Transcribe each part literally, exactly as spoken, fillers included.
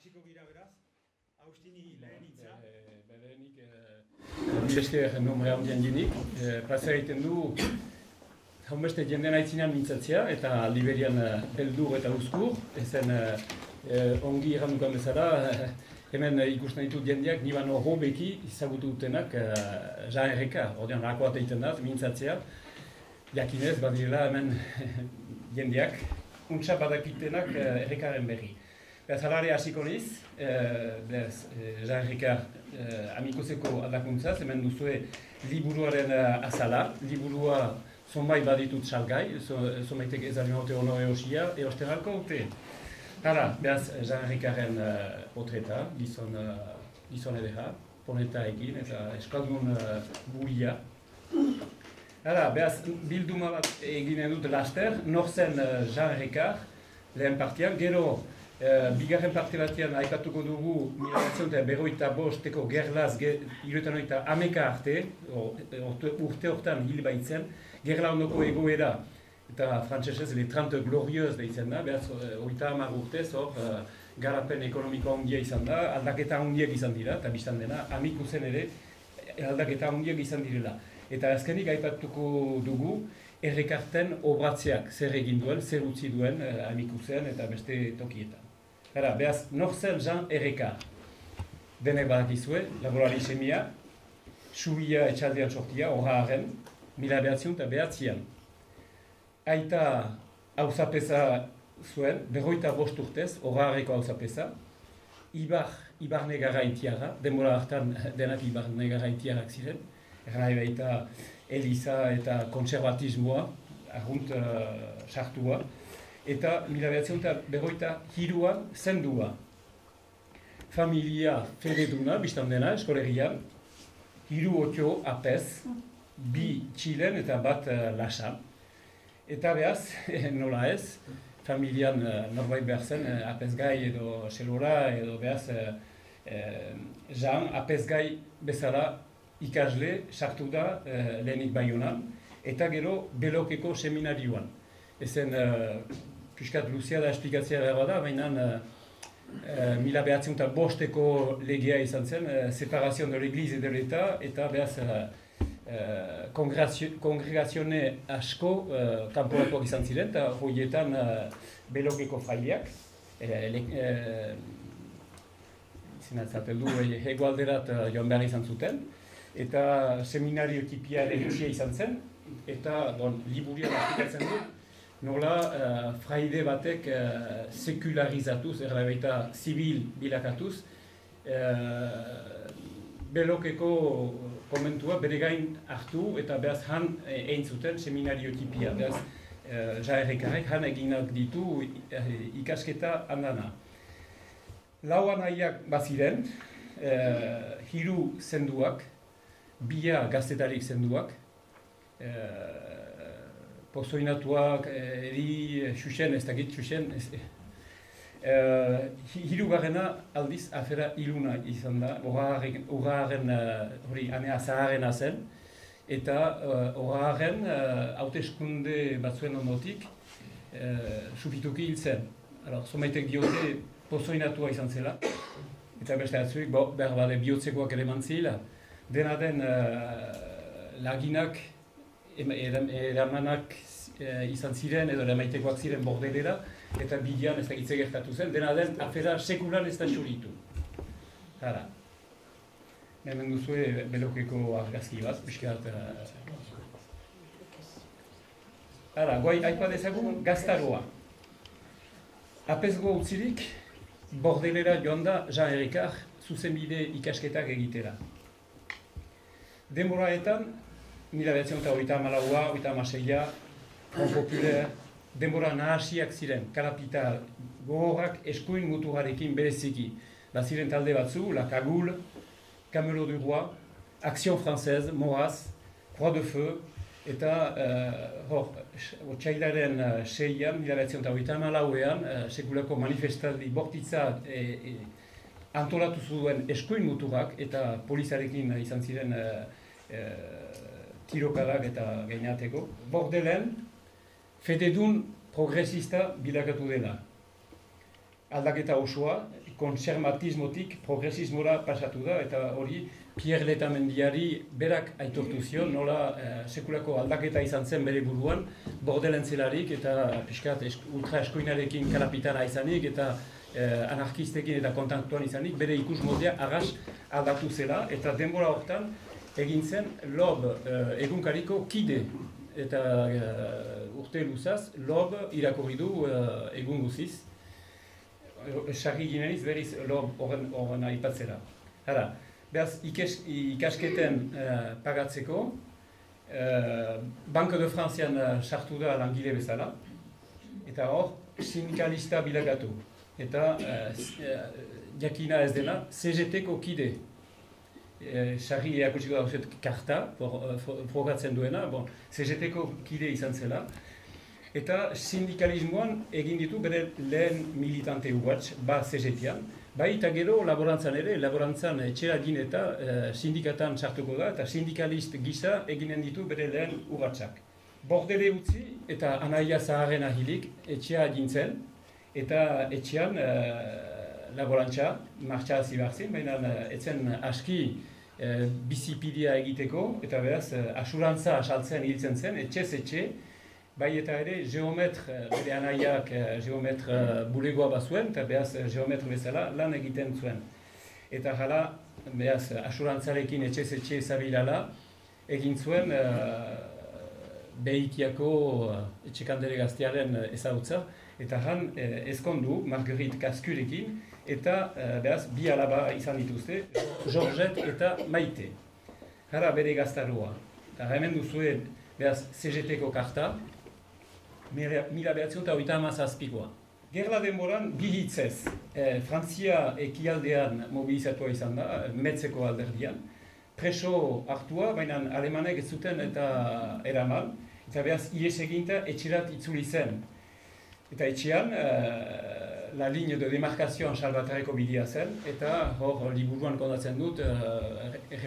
hasiko gira beraz, Austini lehen hitza. Lehenik, milesker nombre handian jenik, plazera egiten du haunbeste jenden aitzinan mintzatzea eta Liberian beldur eta uzkur, ezen ongi errandukan bezala, hemen ikusten ditut jendeak niban hor beki izagutu dutenak Jean Erreka, ordean rakoa teiten da, mintzatzea, jakinez badirela hemen jendeak, untsa badakitenak Errekaren berri. Beraz, halare hasiko niz, Jean Erreka amikuseko aldakuntzaz, hemen duzue liburuaren azala, liburua zonbait baditut salgai, zonbaitek ez alin haute ono eosia, eosten halko haute. Hala, beraz, Jean Errekaren potreta, gizon edera, poneta egin eta eskaldun buria. Hala, beraz, bilduma bat eginen dut laster, nor zen Jean Errekar, lehen partian, gero, Uh, bigarren parte batean aipatuko dugu mila bederatziehun eta berrogeita bosteko gerlaz hirurogeita eta hameka arte, urte hortan hil baitzen, gerla ondoko egoera eta frantsesez le trente glorieuse deitzen da, behaz hogeita hamar urtez hor uh, garapen ekonomikoa ondia izan da, aldaketa ondiak izan dira, eta biztan dena, amikuzen ere aldaketa ondiak izan direla. Eta azkenik aipatuko dugu Errekarten obratzeak zer egin duen, zer utzi duen uh, amikuzen eta beste tokietan. Hara, behaz, nor zen Jean Errekar? Denek badakizue, laborari semia, subia etxaldean sortia, horra haren, mila behatzion eta behatzian. Aita hauzapeza zuen, berroita bost urtez, horra harreko hauzapeza, Ibar, Ibarne garaitiara, denbora hartan denak Ibarne garaitiarak ziren, errai baita Eliza eta konservatismoa, argunt sartua, uh, eta mila behatzion eta berroita hiruan zendua. Familia fededuna, biztan dena, eskolegian, hiru otio apez, bi txilen eta bat uh, lasan. Eta behaz, nola ez, familian uh, norbait behar zen, uh, apezgai edo selora edo behaz, uh, uh, Jean apezgai bezala ikasle sartu da uh, lehenik Baionan, eta gero Belokeko seminarioan. Ezen, uh, piskat luzea da esplikatzea behar bada, baina uh, uh, mila behatzen eta bosteko legea izan zen, uh, separazion de l'Eglise de l'État, eta behaz uh, uh, kongregazione asko uh, kanporatuak izan ziren, eta horietan uh, Belokeko fraileak, uh, izan atzaten du, hegoalderat uh, joan behar izan zuten, eta seminario tipia ere etxia izan zen, eta bon, liburian esplikatzen du, nola uh, fraide batek uh, sekularizatuz, erra baita zibil bilakatuz, uh, Belokeko komentua bere gain hartu eta behaz han egin zuten seminario tipia. Behaz, uh, Jean Errekarek han eginak ditu uh, ikasketa handana. Lau anaiak baziren, uh, hiru zenduak, bia gaztetarik zenduak, uh, pozoinatuak, eri, xuxen, ez dakit, xuxen. Uh, Hirugarrena aldiz afera iluna izan da, horaren, hori, anea zaharena zen, eta horaren hauteskunde batzuen ondotik uh, supituki hil zen. Zomaitek diote pozoinatua izan zela, eta beste atzuik, bo, behar bade bihotzekoak ere mantzila. Dena den uh, laginak, eramanak e, izan ziren edo eramaitekoak ziren bordelera eta bidean ez dakitze gertatu zen, dena den afera sekulan ez da xuritu. Hara. Hemen duzue Belokeko argazki bat, piskat. Hara, guai aipa dezagun gaztaroa. Apezgo utzirik, bordelera joan da Jean Errekar zuzenbide ikasketak egitera. Denboraetan, mila behatziehun eta hogeita hamalaua, hogeita hamaseia, Front Populaire, denbora nahasiak ziren, kalapita gogorrak eskuin muturrarekin bereziki. Baziren talde batzu, La Cagoule, Camelo du Roi, Action Française, Moraz, Croix de Feu, eta uh, hor, otsailaren uh, seian, mila behatziehun eta hogeita hamalauean, uh, sekulako manifestaldi bortitza e, e, antolatu zuen eskuin muturrak eta polizarekin izan ziren uh, uh, tirokadak eta gainateko. Bordelen, fededun progresista bilakatu dela. Aldaketa osoa, konservatismotik progresismora pasatu da, eta hori Pierre Letamendiari berak aitortu zion, nola eh, sekulako aldaketa izan zen bere buruan, bordelentzelarik eta piskat ultra eskoinarekin kalapitara izanik eta eh, anarkistekin eta kontaktuan izanik, bere ikus moldea agas aldatu zela, eta denbora hortan egin zen Lob eh, egunkariko kide, eta uh, urte luzaz, Lob irakurri du uh, egun guziz, sarri gineniz berriz Lob horren aipatzera. Hala, behaz ikes, ikasketen uh, pagatzeko, uh, Banque de Francean uh, sartu da langile bezala, eta hor sindikalista bilagatu. Eta uh, jakina ez dena, C G T-ko kide. Sarri uh, eakutsiko dauzet karta, frogatzen duena, bon, C G T-ko kide izan zela. Eta sindikalismoan egin ditu bere lehen militante ugatz, ba C G T-an. Bai eta gero laborantzan ere, laborantzan etxera egin eta uh, sindikatan sartuko da, eta sindikalist gisa eginen ditu bere lehen ugatzak. Bordele utzi eta anaia zaharren ahilik etxea egin zen, eta etxean uh, laborantza martxa hasi behar zen, baina uh, etzen aski uh, bizipidea egiteko, eta beraz uh, asurantza asaltzen hiltzen zen, etxez etxe, bai eta ere geometre, bere anaiak geometre bulegoa bazuen, eta behaz geometre bezala lan egiten zuen. Eta jala, behaz, asurantzarekin etxez etxe zabilala, egin zuen uh, Behikiako uh, etxekandere gaztearen ezagutza, eta han uh, ezkondu Marguerite Kaskurekin, eta uh, behaz, bi alaba izan dituzte, Georgette eta Maite. Jara bere gaztaroa. Eta hemen duzue, behaz, C G T-ko karta, mila behatzen eta oita hamazazpikoa. Gerla denboran bi hitzez, eh, Frantzia ekialdean mobilizatua izan da, Metzeko alderdian, preso hartua, baina alemanek ez zuten eta eraman, eta behaz ies eginta etxerat itzuli zen. Eta etxean, eh, la ligne de demarkazioan salbatareko bidea zen, eta hor liburuan kondatzen dut, eh,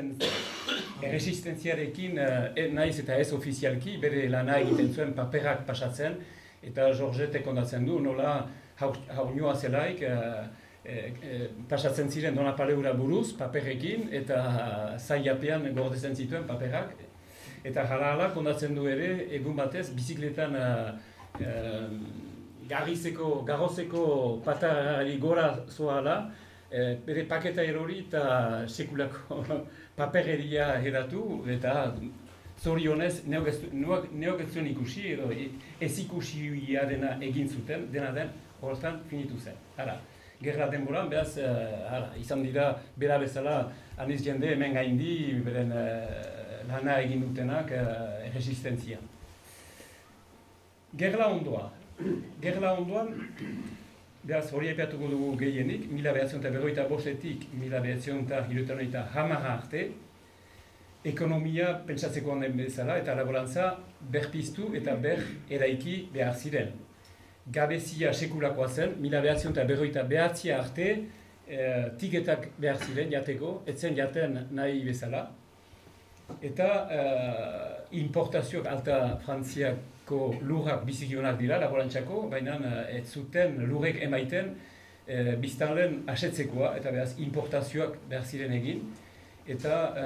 resistentziarekin eh, naiz eta ez ofizialki, bere lana egiten zuen paperak pasatzen, eta Georgette kondatzen du, nola haunioa zelaik, eh, eh, pasatzen ziren Dona Paleura buruz, paperekin, eta zaiapean gordezen zituen paperak, eta hala-hala kondatzen du ere, egun batez, bizikletan eh, eh, Garrizeko, garrozeko patarari gora zoala, eh, bere paketa erori eta sekulako papereria eratu, eta zorionez neok ez zuen ikusi, edo ez ikusia dena egin zuten, dena den horretan finitu zen. Hala, gerra denboran, behaz, uh, hala, izan dira bera bezala, aniz jende hemen gaindi, beren uh, lana egin dutenak uh, resistentzian. Gerla ondoa. Gerla ondoan, behaz hori aipatuko dugu gehienik, mila behatzen eta berroita bostetik, mila behatzen eta hirutan eta hamara arte, ekonomia pentsatzeko honen bezala eta laborantza berpiztu eta ber eraiki behar ziren. Gabezia sekulakoa zen, mila behatzen eta berroita behatzia arte, eh, tiketak behar ziren jateko, etzen jaten nahi bezala. Eta eh, importazioak alta Frantziak lurrak bizikionak dira, laborantzako, baina ez zuten lurrek emaiten e, biztanleen asetzekoa, eta behaz importazioak behar ziren egin. Eta e,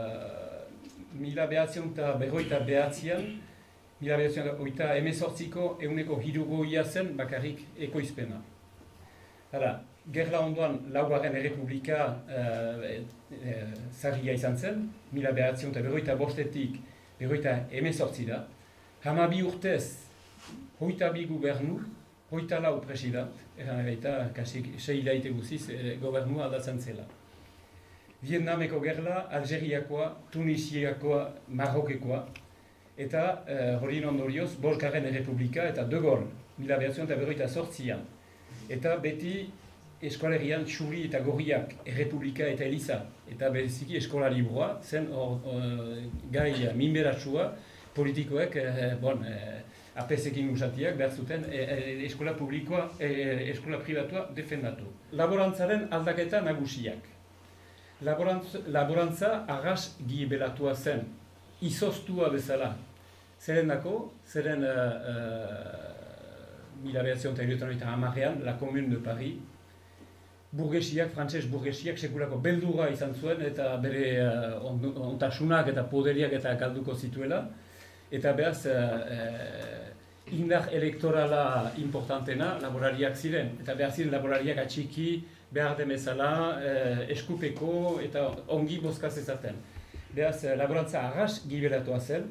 mila behatzen eta berroita behatzean, mila behatzen eta emezortziko euneko hirurogeia zen bakarrik ekoizpena. Hala, gerla ondoan laugarren errepublika e, e, zarria izan zen, mila behatzen eta berroita bostetik berroita emezortzi da. Hamabi urtez, hoita bi gubernu, hoita lau presidant, eran gaita, kasik, sei hilaite guziz, e, gobernua aldatzen zela. Vietnameko gerla, Algeriakoa, Tunisiakoa, Marrokekoa, eta e, hori ondorioz, Bolkaren Errepublika eta De Gaulle, mila behatzen eta berroita sortzian. Eta beti eskolerian txuri eta gorriak, Errepublika eta Eliza, eta beziki eskola liburua, zen or, or, gai minberatsua, politikoek, eh, bon, eh, A P S-ekin usatiak behar zuten eh, eskola publikoa, eh, eskola privatua defendatu. Laborantzaren aldaketa nagusiak. Laborantz, laborantza arras gibelatua zen, izoztua bezala. Zeren dako, zeren uh, uh, mila behatzen eta hirurogeita hamarean, la Commune de Paris, burgesiak, frantses burgesiak sekulako beldurra izan zuen eta bere uh, ontasunak eta poderiak eta galduko zituela. Eta beraz, uh, indar elektorala importantena laborariak ziren. Eta behar ziren laborariak atxiki, behar demezala, uh, eskupeko eta ongi bozkaz ezaten. Beraz, laborantza arras gibelatua zen.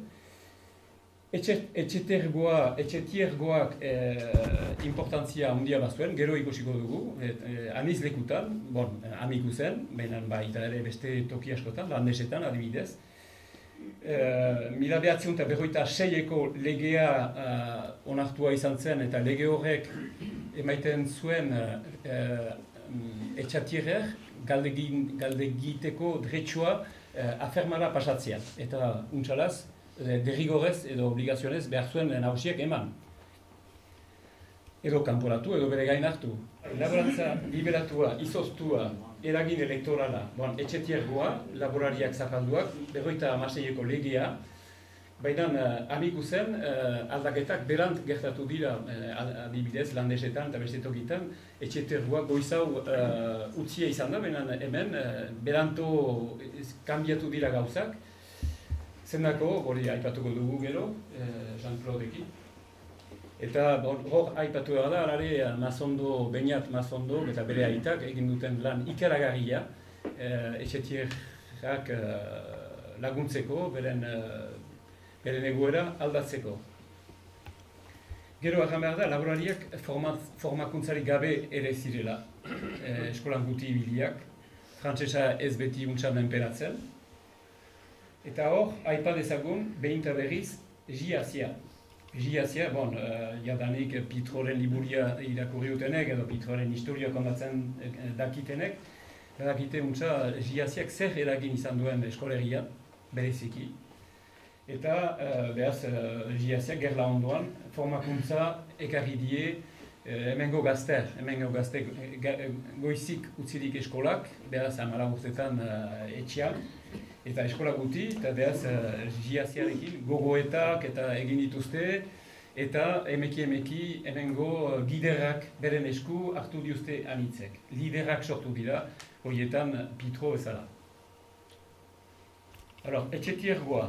Etxetiergoa, etxetiergoak eh, importantzia handia bazuen, gero ikusiko dugu, et, eh, aniz lekutan, bon, amiku zen, baina baita ere beste toki askotan, landesetan adibidez. Eh, Mila behatziun eta berroita seieko legea eh, onartua izan zen, eta lege horrek emaiten zuen eh, etxatierer galdegiteko dretsua eh, afermara pasatzean, eta untsalaz, derrigorez edo obligazionez behar zuen nagusiek eman. Edo kanporatu, edo bere gain hartu. Laborantza liberatua, izoztua, eragin elektorala, bon, etxetiergoa, laborariak zapalduak, berroita hamaseieko legea, baina uh, amiku zen uh, aldaketak berant gertatu dira uh, adibidez, landesetan eta beste tokitan, etxetiergoa goizau uh, utzia izan da, baina hemen uh, beranto kanbiatu dira gauzak. Zendako, hori aipatuko dugu gero, eh, Jean-Claudekin. Eta hor aipatu da, alare Mazondo, Beñat Mazondo eta bere aitak egin duten lan ikaragarria eh, etxetierrak eh, laguntzeko, beren, eh, beren egoera aldatzeko. Gero erran behar da, laborariak formakuntzari gabe ere zirela, eh, eskolan guti ibiliak, frantsesa ez beti untsa menperatzen. Eta hor, aipa dezagun, behin eta berriz, J-Asia. J-Asia, bon, uh, jadanik Pitroren liburia irakurri dutenek, edo Pitroren historia kondatzen dakitenek, dakite untsa J-Asiak zer eragin izan duen eskolegia, bereziki. Eta, uh, behaz, uh, J-Asiak gerla ondoan, formakuntza ekarri die uh, hemengo gazter, hemengo gazte goizik utzirik eskolak, behaz, hamara urtetan uh, etxean, eta eskola guti, eta behaz J-Asiarekin gogoetak eta egin dituzte, eta emeki emeki hemengo giderrak beren esku hartu diuzte anitzek. Liderak sortu dira, horietan Pitro bezala. Alors, etxetiergoa.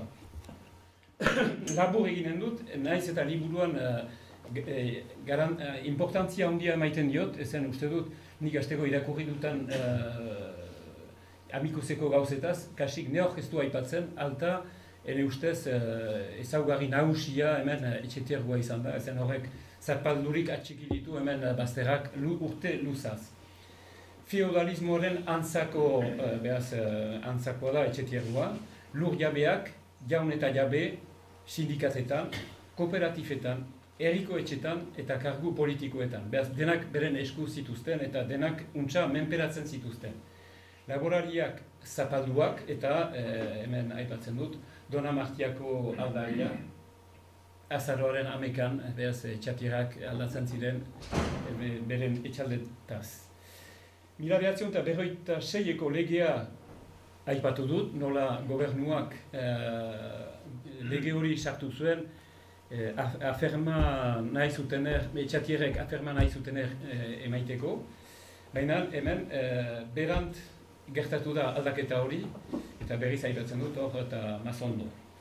Labur eginen dut, naiz eta liburuan uh, garan, uh, importantzia handia emaiten diot, ezen uste dut, nik hasteko irakurri dutan uh, amikuseko gauzetaz, kasik neok ez du aipatzen, alta, ere ustez, uh, ezaugarri nagusia hemen uh, etxetiergoa izan da, ezen horrek zapaldurik atxiki ditu hemen uh, bazterrak lu, urte luzaz. Feudalismoaren antzako, uh, behaz, uh, antzakoa da etxetiergoa, lur jabeak, jaun eta jabe, sindikatetan, kooperatifetan, herriko etxetan eta kargu politikoetan. Behaz, denak beren esku zituzten eta denak untsa menperatzen zituzten. Laborariak zapalduak eta eh, hemen aipatzen dut, Dona Martiako aldaria, azaroaren amekan, behaz, txatirak aldatzen ziren e, beren etxaldetaz. Mila behatzion eta berroita seieko legea aipatu dut, nola gobernuak eh, lege hori sartu zuen, eh, aferma nahi zutener, etxatierek aferma nahi zutener eh, emaiteko, baina hemen eh, berant gertatu da aldaketa hori, eta berriz aipatzen dut hor eta Mazondo.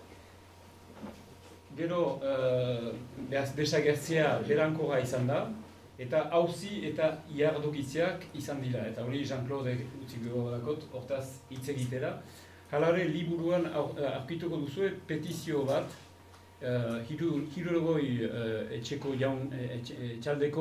Gero, uh, behaz, desagertzea berankorra izan da, eta auzi eta iardokitzeak izan dira, eta hori Jean-Claude utziko dakot, hortaz hitz egitera. Halare, liburuan aurkituko duzue petizio bat, Uh, hirurogoi uh, etxeko jaun, etxaldeko,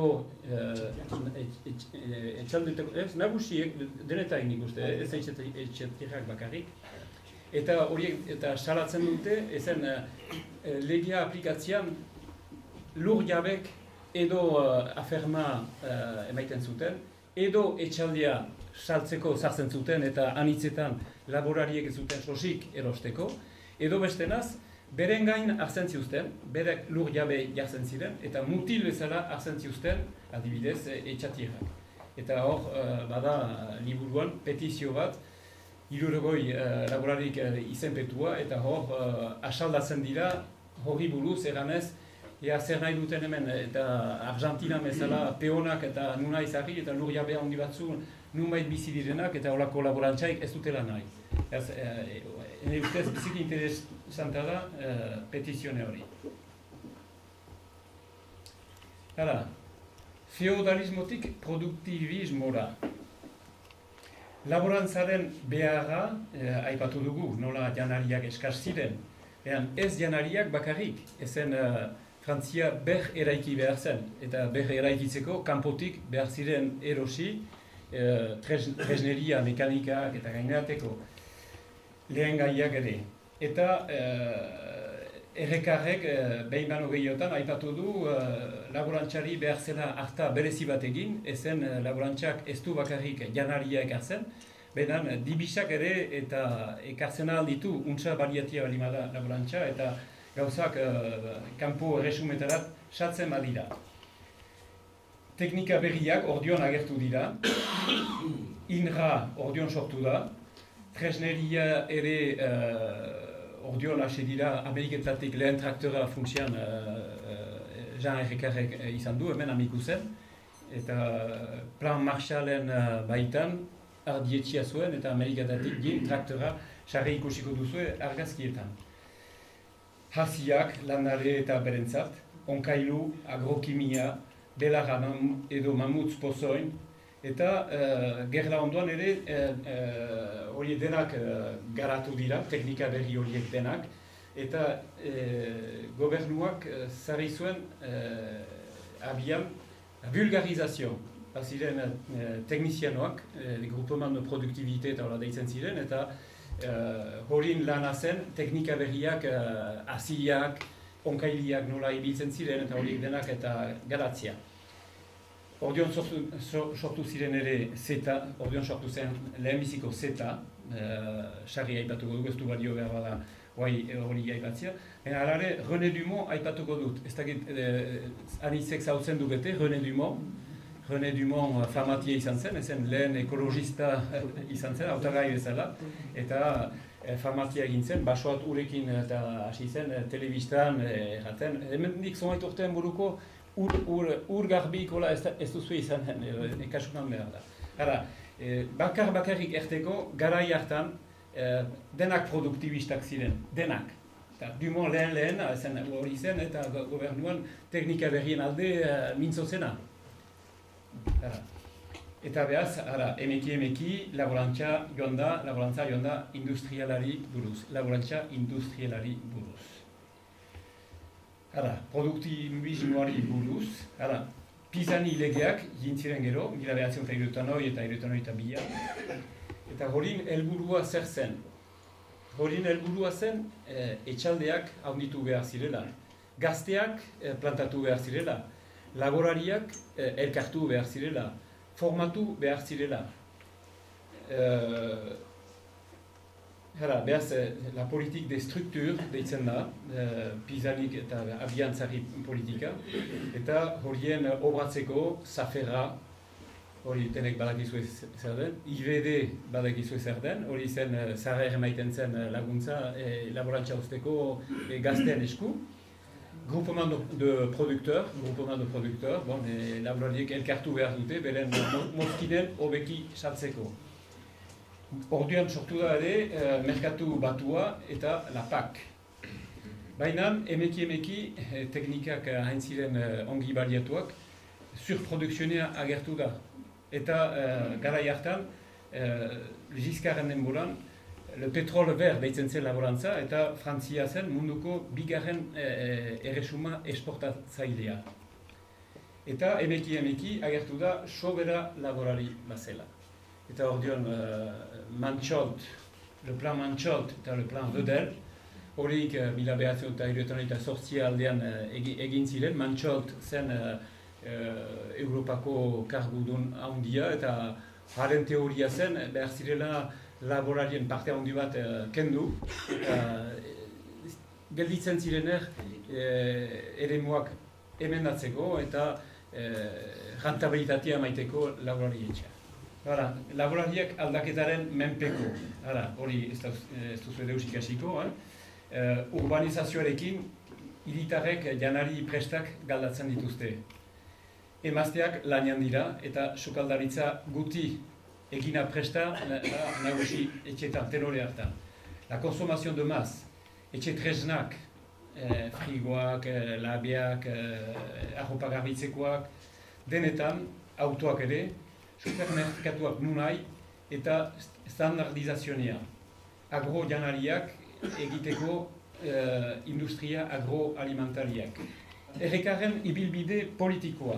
etxaldeko, ez, nagusiek, denetain ikuste, ez etxetirrak bakarrik. Eta horiek, eta salatzen dute, ezen uh, legia aplikatzean lur jabek edo uh, aferma uh, emaiten zuten, edo etxaldea saltzeko sartzen zuten eta anitzetan laborariek zuten sosik erosteko, edo bestenaz, beren gain hartzen ziuzten, berek lur jabe jartzen ziren, eta mutil bezala hartzen ziuzten, adibidez, etxatierrak. Eta hor, uh, bada liburuan petizio bat, hirurogoi uh, laborarik uh, izenpetua, eta hor, uh, asaldatzen dira, hori buruz, eranez, ea zer nahi duten hemen, eta Argentina bezala peonak eta nuna izarri, eta lur jabea handi batzu numait bizi direnak eta holako laborantzaik ez dutela nahi. Ez, e, e, ustez biziki interesanta da e, petizione hori. Hala, feudalismotik produktibismora. Laborantzaren beharra e, aipatu dugu, nola janariak eskaz ziren. Ean, ez janariak bakarrik, ezen uh, Frantzia ber eraiki behar zen, eta ber eraikitzeko kanpotik behar ziren erosi, uh, tresneria, mekanikak eta gainerateko lehen gaiak ere. Eta uh, errekarrek uh, behin bano gehiotan aipatu du uh, laborantzari behar zela harta berezi bat egin, ezen uh, laborantzak ez du bakarrik janaria ekartzen, benan, dibisak ere eta ekartzen ahal ditu, untsa baliatia balima da laborantza, eta gauzak uh, kanpo erresumetarat sartzen badira. Teknika berriak ordion agertu dira, INRA ordion sortu da, tresneria ere uh, ordion hase dira, Ameriketatik lehen traktora funksian uh, uh, Jean Errekarrek uh, izan du, hemen amiku zen, eta plan Marshalen uh, baitan, ardietxia zuen eta Amerikatatik gin traktora sarri ikusiko duzue argazkietan. Hasiak, landare eta berentzat, onkailu, agrokimia, belarra edo mamutz pozoin, eta uh, gerla ondoan ere horiek uh, uh, denak uh, garatu dira, teknika berri horiek denak, eta uh, gobernuak uh, zarri zuen uh, abian vulgarizazio. Ziren eh, teknizianoak, eh, grupoman de produktibite eta hola deitzen ziren, eta eh, horin lana zen teknika berriak, eh, asiak, onkailiak nola ibiltzen ziren, eta horiek denak eta garatzia. Ordion sortu, sortu ziren ere zeta, ordion sortu zen lehenbiziko zeta, sarri eh, aipatuko dugu, ez du badio behar bada hori aipatzia. Baina alare, René Dumont aipatuko dut, ez dakit eh, anitzek zautzen du bete, René Dumont, René Dumont farmatia izan zen, ezen lehen ekologista izan zen, hautagai bezala, eta e, farmatia egin zen, basoat urekin eta hasi zen, e, telebistan erraten. E, hemen dik zonbait urtean buruko ur, ur, ur garbi ikola ez, ez duzu izan, e, ekasunan behar da. Hara, e, bakar bakarrik erteko, garai hartan, e, denak produktibistak ziren, denak. Eta Dumont lehen lehen, ezen hori zen, eta gobernuan teknika berrien alde e, mintzo zena. Ara. Eta behaz, ara, emeki emeki, laborantza joan da, laborantza joan da industrialari buruz, laborantza industrialari buruz. Ara, produktibismoari buruz, ara, Pisani legeak jintziren gero, mila behatzen eta hirurogeita hogei eta hirurogeita hogei eta bila, eta horin helburua zer zen. Horin helburua zen e, etxaldeak handitu behar zirela, gazteak e, plantatu behar zirela, laborariak eh, elkartu behar zirela, formatu behar zirela. Eh, Hara, behaz, la politik de struktur deitzen da, eh, Pisanik eta abiantzari politika, eta horien obratzeko zaferra, hori tenek badakizue zer den, I B D badakizue zer den, hori zen eh, zarra ermaiten zen laguntza eh, laborantza usteko eh, gazten esku, Groupement de producteurs, groupement de producteurs, bon, e, laborariek elkartu behar dute, beren mozkinen hobeki sartzeko. Orduan sortu da ere, e, merkatu batua eta la P A C. Baina, emeki emeki, e, teknikak hain ziren e, ongi baliatuak, surprodukzionea agertu da. Eta e, garai hartan, e, Giscardren denboran, le petrol vert deitzen zen laborantza, eta Frantzia zen munduko bigarren eh, erresuma esportatzailea. Eta emeki emeki agertu da sobera laborari bazela. Eta ordeon uh, Manchold, le plan Manchold eta le plan Vedel, horiek uh, mila behatzen eta hirurogeita eta zortzi aldean uh, egin ziren. Manchold zen uh, uh, Europako kargudun handia, eta haren teoria zen behar zirela laborarien parte handi bat uh, kendu, eta uh, gelditzen zirener uh, eremuak emendatzeko eta uh, rentabilitatea maiteko laborari etxea. Hala, laborariak aldaketaren menpeko, hala, hori ez duzu edeus ikasiko, eh? uh, urbanizazioarekin hiritarrek janari prestak galdatzen dituzte. Emazteak lanian dira eta sukaldaritza guti egina presta nagusi etxetan, tenore hartan. La consommation de masse, etxe tresnak, eh, frigoak, eh, labiak, eh, arropa garbitzekoak, denetan, autoak ere, supermerkatuak nunai eta standardizazionea. Agro-janariak egiteko eh, industria agroalimentariak. Errekarren ibilbide politikoa.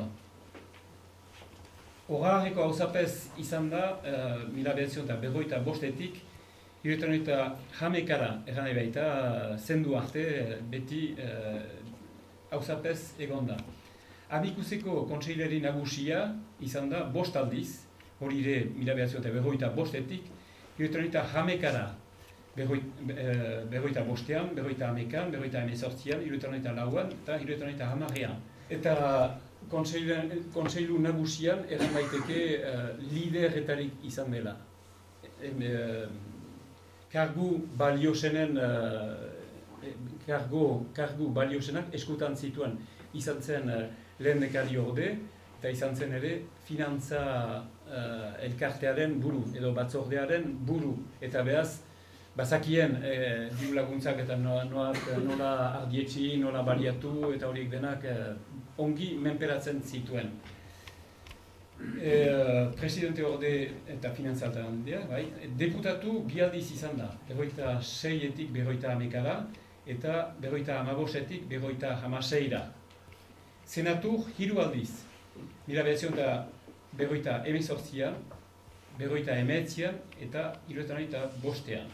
Horareko hauzapez izan da, uh, mila behatzion eta berroita bostetik, hiruetan eta jamekara, erran baita, zendu arte, beti hauzapez uh, egon da. Amikuseko kontseileri nagusia izan da bost aldiz, hori ere mila behatzion eta berroita bostetik, hiruetan eta jamekara, berroita bostean, berroita hamekan, berroita hemezortzian, hiruetan eta lauan, eta hiruetan eta hamarrean. Eta kontseilu nagusian eran baiteke uh, liderretarik izan dela. E, uh, kargu baliosenen, uh, kargo, kargu baliosenak eskutan zituen izan zen uh, lehendakari orde, eta izan zen ere finantza uh, elkartearen buru, edo batzordearen buru, eta behaz, bazakien eh, diru laguntzak eta nola, nola ardietxi, nola baliatu eta horiek denak eh, ongi menperatzen zituen. E, presidente orde eta finantzaltan dira, bai, deputatu bi aldiz izan da, berroita seietik berroita hamekara eta berroita hamabostetik berroita hamaseira. Senatur hiru aldiz, mila behatzion da berroita hemezortzian, berroita hemeretzian eta hiruetan eta bostean.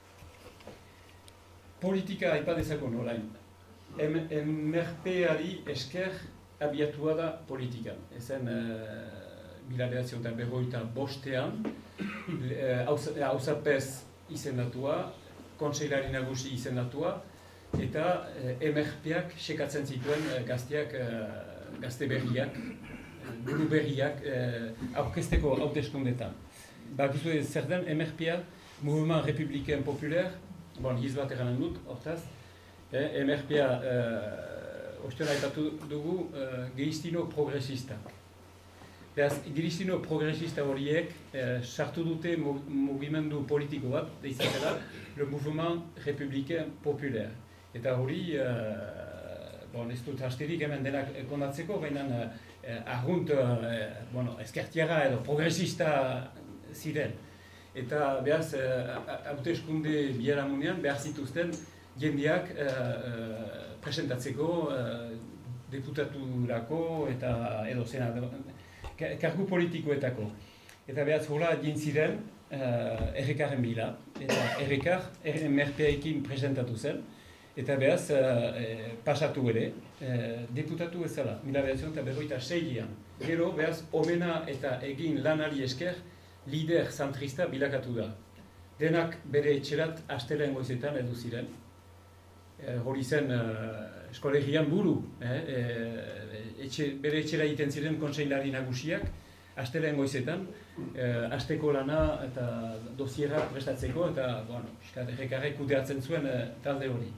Politika aipadezakon orain. Emerpeari esker abiatua da politikan. Ezen uh, mila behatzion eta berroita bostean, hauzapez uh, izendatua, kontseilari nagusi izendatua, eta uh, emerpeak sekatzen zituen uh, gazteak, uh, gazte berriak, buru berriak uh, aurkezteko hauteskundetan. Bakizu zer den emerpea, Mouvement Républicain Populaire, bon, hiz bat eranen dut, hortaz, eh, M R P A eh, ostean aipatu dugu eh, geistino progresistak. Beraz, geistino progresista horiek sartu eh, dute mugimendu politiko bat, deizatela, le Mouvement Républicain Populaire. Eta hori, eh, bon, ez dut hasterik hemen denak kondatzeko, baina eh, arrunt eh, bueno, ezkertiara edo progresista ziren. Eta behaz, hauteskunde uh, biharamunean behar zituzten jendeak uh, uh, presentatzeko uh, deputaturako eta edo senado, kargu politikoetako. Eta behaz, hola egin ziren uh, errekarren bila, eta errekar M R P A-ekin presentatu zen, eta behaz, uh, eh, pasatu ere, uh, deputatu ezala, mila behatzion eta berroita seian. Gero, behaz, omena eta egin lanari esker, lider zentrista bilakatu da. Denak bere etxerat astelen goizetan edu ziren. E, hori zen uh, eskolegian buru. Eh? E, etxe, bere etxera egiten ziren kontseilari nagusiak, astelen goizetan, eh, asteko lana eta dosiera prestatzeko, eta bueno, errekarrek kudeatzen zuen eh, talde hori.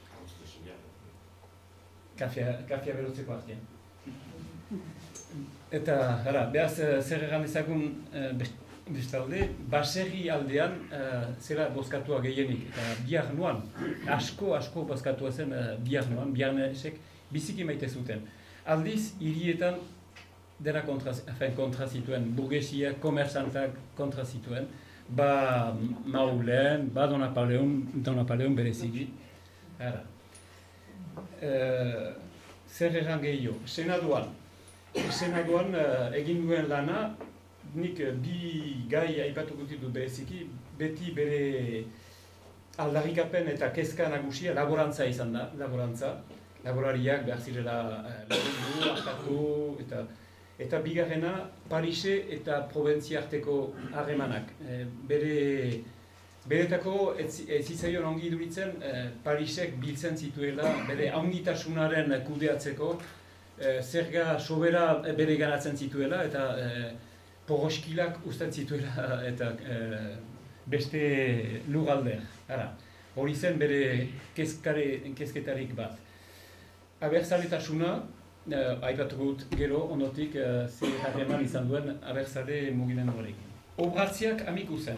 Kafea, kafea berotzeko artean. Eta, gara, behaz, zer egan ezagun eh, bestalde, baserri aldean uh, zera bozkatua gehienik, eta bihar nuan, asko, asko bozkatua zen uh, bihar nuan, bihar nesek biziki maite zuten. Aldiz, hirietan dena kontra, afen, kontra zituen, burgesia, komerzantak kontra zituen, ba Maulen, ba Don Napoleon, Don Napoleon bereziki. Ara. Uh, zer egan gehiago, senaduan. Senaduan uh, egin duen lana, nik bi gai aipatuko ditut bereziki, beti bere aldarrikapen eta kezka nagusia laborantza izan da, laborantza. Laborariak behar zirela lagundu, hartatu, eta eta bigarrena Parise eta Probentzia arteko harremanak. E, bere beretako ez zitzaion ongi iduritzen e, Parisek biltzen zituela bere haunditasunaren kudeatzeko, e, zerga sobera bere ganatzen zituela, eta e, poroskilak uzten zituela eta e, beste lugalder. Hori zen bere kezkare, kezketarik bat. Abertzaletasuna, eh, aipatu gut gero, ondotik, eh, ze harreman izan duen abertzale mugimenduarekin. obratziak amiku zen.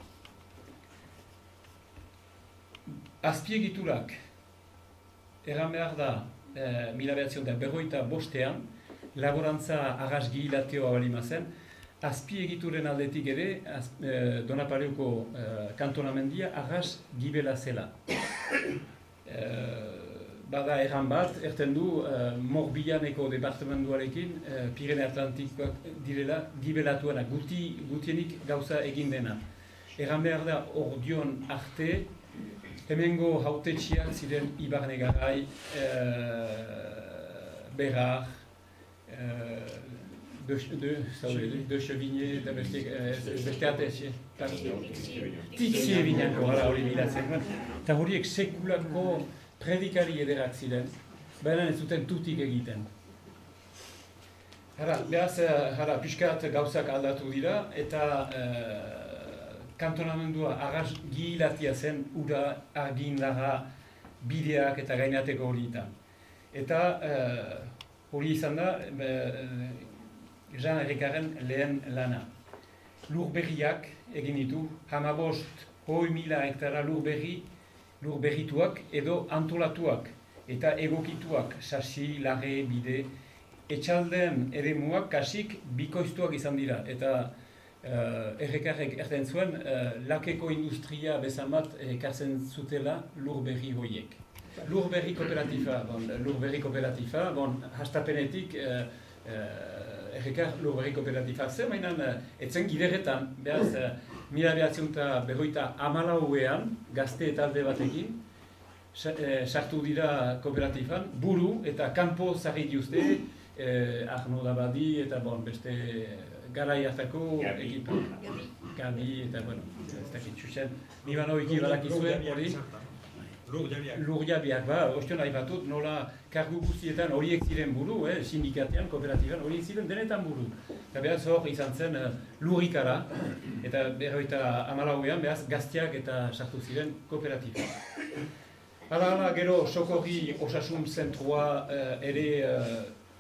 Azpiegiturak, eran behar da, e, mila behatzion da berroita bostean, laborantza arras gihilateoa balima zen, azpiegituren aldetik ere, az, e, Donapaleuko e, kantonamendia arras gibela zela. E, bada erran bat, erten du, e, Morbihaneko departamentuarekin, e, Pirene Atlantikoak direla, gibelatuena, guti, gutienik gauza egin dena. Erran behar da, ordion arte, hemengo hautetxiak ziren Ibarne Garai, e, Berrar, e, de, de, de Chevigné, eta beste, e, beste atetxe. Tizie binako gara hori bilatzen. Eta horiek sekulako predikari ederak ziren, baina ez zuten tutik egiten. Hara, behaz, hara, pixkat gauzak aldatu dira, eta e, kantonamendua arras gihilatia zen ura, argindara, bideak eta gainateko horietan. Eta eh, hori izan da, eh, Jean Errekaren lehen lana. Lurberriak egin ditu, hamabost, hoi mila hektara lurberri, lurberrituak edo antolatuak eta egokituak, sasi, lage, bide, etxalden eremuak kasik bikoiztuak izan dira. Eta Uh, Errekarrek erten zuen, uh, lakeko industria bezamat ekartzen zutela lurberri hoiek. Lurberri kooperatifa, bon, lurberri kooperatifa, bon, hastapenetik uh, uh, Errekar lurberri kooperatifa zen, baina uh, etzen gideretan, behaz, uh, mila behatzen eta berroita amalauean, gazte eta alde batekin, sartu dira kooperatifan, buru eta kanpo zarri diuzte, uh, Arno Dabadi eta bon, beste garai hartako ekipa. Gabi eta, bueno, ez dakit txusen. Nibano iki badakizuen hori. Lurjabiak, ba, ostion nahi batut, nola kargu guztietan horiek ziren buru, eh, sindikatean, kooperatiban, horiek ziren denetan buru. Eta behaz hor izan zen uh, lurrikara, eta berroita amalauean, behaz gazteak eta sartu ziren kooperatiba. Hala, hala, gero Sokorri osasun zentroa uh, ere uh,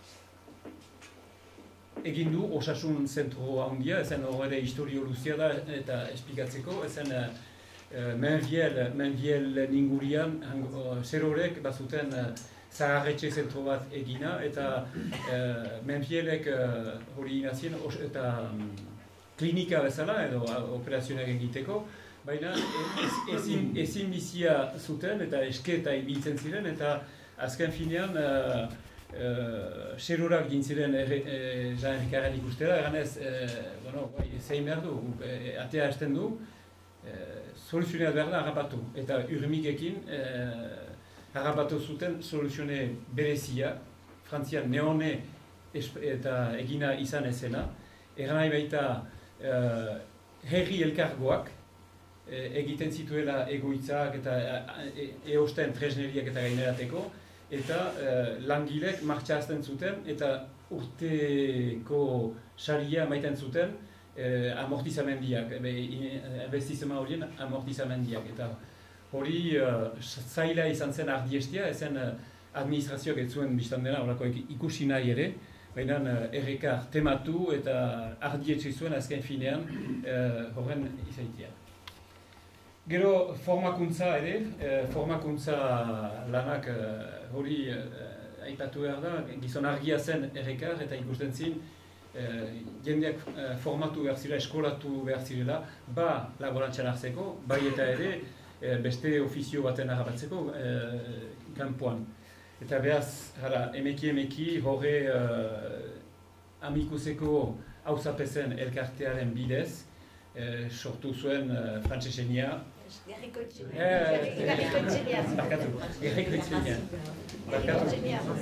egin du osasun zentro handia, ezen hor ere historio luzia da eta esplikatzeko, ezen uh, Menviel, Menviel ingurian, uh, zer horrek bazuten uh, zaharretxe zentro bat egina, eta uh, Menvielek hori uh, inazien, eta um, klinika bezala edo uh, operazioak egiteko, baina ezin, ezin bizia zuten eta esketa ibiltzen ziren, eta azken finean uh, Uh, Serurak gintziren Jean Errekaren ikustera, eganez, uh, bueno, zein behar du, uh, atea esten du, uh, soluzionea behar da harrapatu. Eta urmikekin uh, harrapatu zuten soluzione berezia, Frantzian neone eta egina izan ezena, egan nahi baita uh, herri elkargoak, uh, egiten zituela egoitzak eta uh, eosten tresneriak eta gainerateko, eta uh, langilek martxazten zuten eta urteko saria maiten zuten uh, amortizamendiak, investizema horien amortizamendiak. Eta hori uh, zaila izan zen ardiestia, ezen uh, administrazioak ez zuen biztan dena, horako ikusi nahi ere, baina uh, Errekar tematu eta ardietxe zuen azken finean uh, horren izaitia. Gero formakuntza ere, eh, formakuntza lanak eh, hori eh, aipatu behar da, gizon argia zen Errekar eta ikusten zin, eh, jendeak eh, formatu behar zirela, eskolatu behar zirela, ba laborantxan hartzeko, bai eta ere eh, beste ofizio baten harrapatzeko eh, kanpoan. Eta behaz, jara, emeki emeki horre eh, amikuseko hauzapezen elkartearen bidez, eh, sortu zuen eh, frantsesenia. Gerriko etxenia. Barkatu, gerriko etxenia. Barkatu.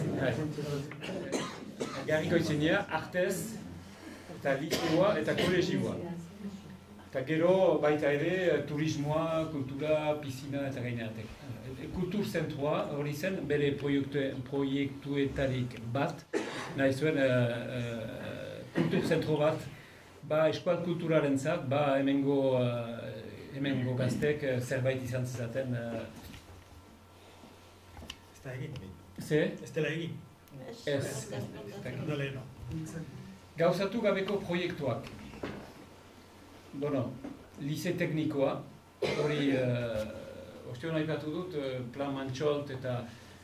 Gerriko etxenia, artez, eta liceoa eta kolegioa. Eta gero baita ere turismoa, kultura, piscina eta gaineratek. Kultur zentroa hori zen, bere proiektuetarik bat, nahi zuen uh, uh, kultur zentro bat, ba eskual kulturaren zat, ba hemengo uh, hemengo gaztek uh, zerbait izan zezaten. Uh... Ez da egin. Ze? Ez dela egin. Ez. Da leheno. Gauzatu gabeko proiektuak. bueno, lize teknikoa, hori, uh, ostion aipatu dut, uh, Plan Mantxolt eta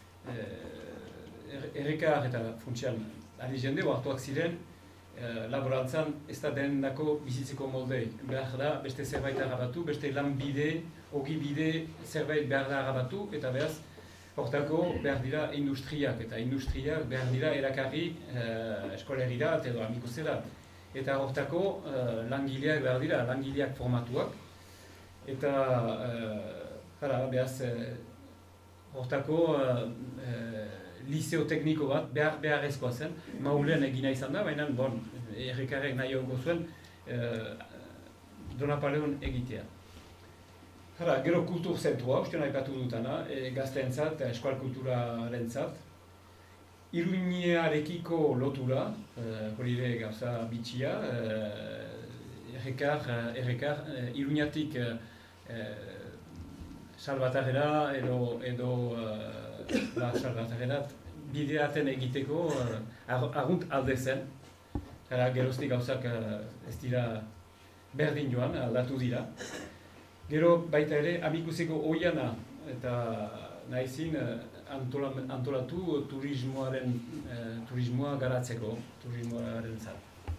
uh, errekar eta funtsian, ari jende, hartuak ziren, uh, laborantzan ez da denendako bizitzeko molde. Behar da, beste zerbait harrabatu, beste lan bide, ogi bide zerbait behar da harrabatu, eta behaz, hortako behar dira industriak, eta industriak behar dira erakarri uh, eskolerira edo amikuzera. Eta hortako uh, langileak behar dira, langileak formatuak. Eta uh, behaz, uh, hortako uh, uh, liseo tekniko bat behar beharrezkoa zen. Maulen egina izan da, baina bon, errekarrek nahi hongo zuen uh, Donapaleon egitea. Hara, gero kultur zentrua, uste nahi dutana, e, gazteentzat, eskual kulturarentzat. Iruñearekiko lotura, hori uh, ere gauza bitxia, uh, errekar, errekar, uh, Iruñatik uh, Salvatarrera edo, edo uh, la Salvatarrera bideaten egiteko uh, argunt alde zen. Hara, geroztik gauzak uh, ez dira berdin joan, aldatu dira. Gero baita ere, amikuseko oiana eta nahizin antola, antolatu turismoaren, eh, turismoa garatzeko, turismoaren zat.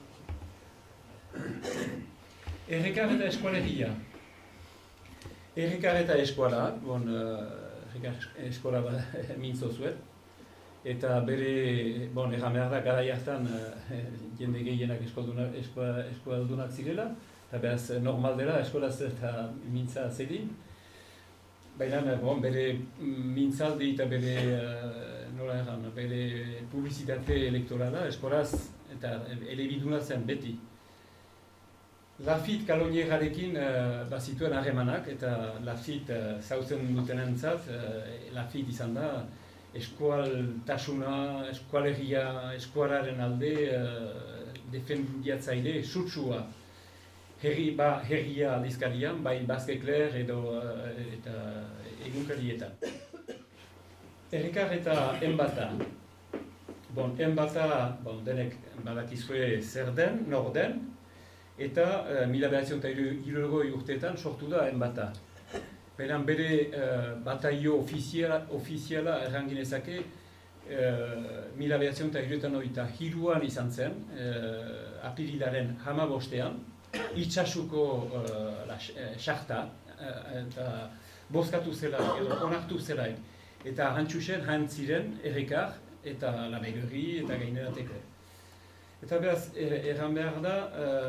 Errekar eta eskualeria. Errekar eta eskuala, bon, errekar eskola mintzo zuet, eta bere, bon, erran behar da, gara jartan jende gehienak eskualdunak zirela, eta behaz normal dela, eskolaz eta mintza zedin. Baina, bon, bere mintzaldi eta bere, uh, nola erran, bere publizitate elektorala eskolaz eta elebiduna zen beti. Lafit Kalonierarekin uh, bazituen harremanak, eta Lafit uh, zautzen dutenentzat, uh, Lafit izan da eskualtasuna, eskualeria, eskualaren alde uh, defendiatzaile sutsua. Herri, ba, herria aldizkarian, bai Basque Eclair edo uh, eta egunkarietan. Errekar eta enbata. Bon, enbata, bon, denek badakizue zer den, nor den, eta uh, mila bederatziehun eta hirurogei urteetan sortu da enbata. Beran bere uh, bataio ofiziala, ofiziala erranginezake uh, mila bederatziehun eta hirurogeita hiruan izan zen, uh, apirilaren hamabostean, Itsasuko sarta, uh, eta bozkatu zela, edo onartu zelaik. Eta hantxusen hantziren errekar eta Labegorri eta gainerateko. Eta beraz, erran behar da,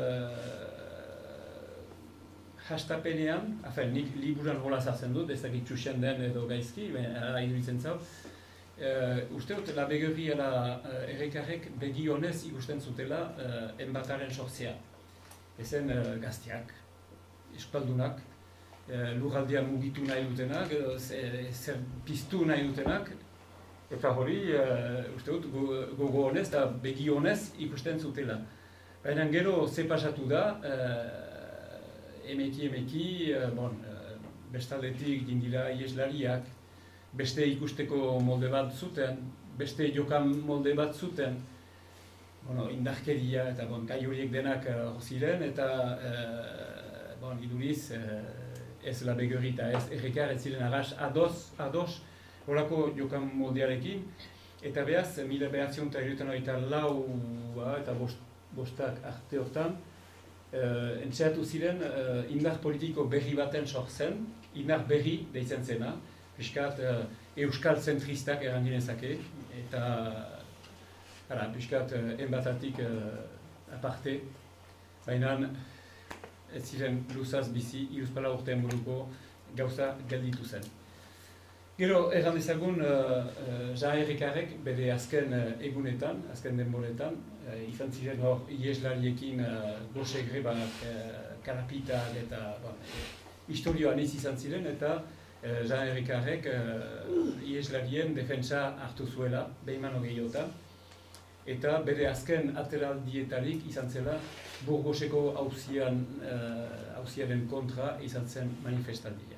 uh, hastapenean, afen, nik liburan hola zartzen dut, ez dakit txusen den edo gaizki, ara iduritzen zau, uh, uste dut Labegorri eta uh, errekarrek begi honez ikusten zutela uh, enbataren sortzea. Ezen uh, gazteak, eskualdunak, uh, lurraldean mugitu nahi dutenak, edo zer piztu nahi dutenak, eta hori, uh, uste dut, gogo honez eta begi honez ikusten zutela. Baina gero ze pasatu da, uh, emeki emeki, uh, bon, uh, bestaldetik dindira ieslariak, beste ikusteko molde bat zuten, beste jokan molde bat zuten, bueno, indarkeria eta bon, gai horiek denak uh, ziren, eta uh, bon, iduriz uh, ez Labegorri eta ez errekar ez ziren arras ados, ados horako jokan moldearekin, eta behaz, mila bederatziehun eta hirurogeita lau eta bost, bostak arte hortan, uh, entxeatu ziren uh, indar politiko berri baten sortzen, indar berri deitzen zena, piskat uh, euskal zentristak eranginezake, eta Hala, piskat, enbatatik uh, aparte, baina ez ziren luzaz bizi, hiruzpalau urtean buruko gauza gelditu zen. Gero, erran dezagun, uh, uh, Jean Errekarrek bere azken uh, egunetan, azken denboretan, uh, izan ziren hor ieslariekin uh, gose grebak, uh, karapitak eta bon, historioan ez izan ziren, eta uh, Jean Errekarrek uh, ieslarien defentsa hartu zuela, behimano gehiotan, eta bere azken ateraldietarik izan zela Burgoseko auzian, uh, auziaren kontra izan zen manifestaldia.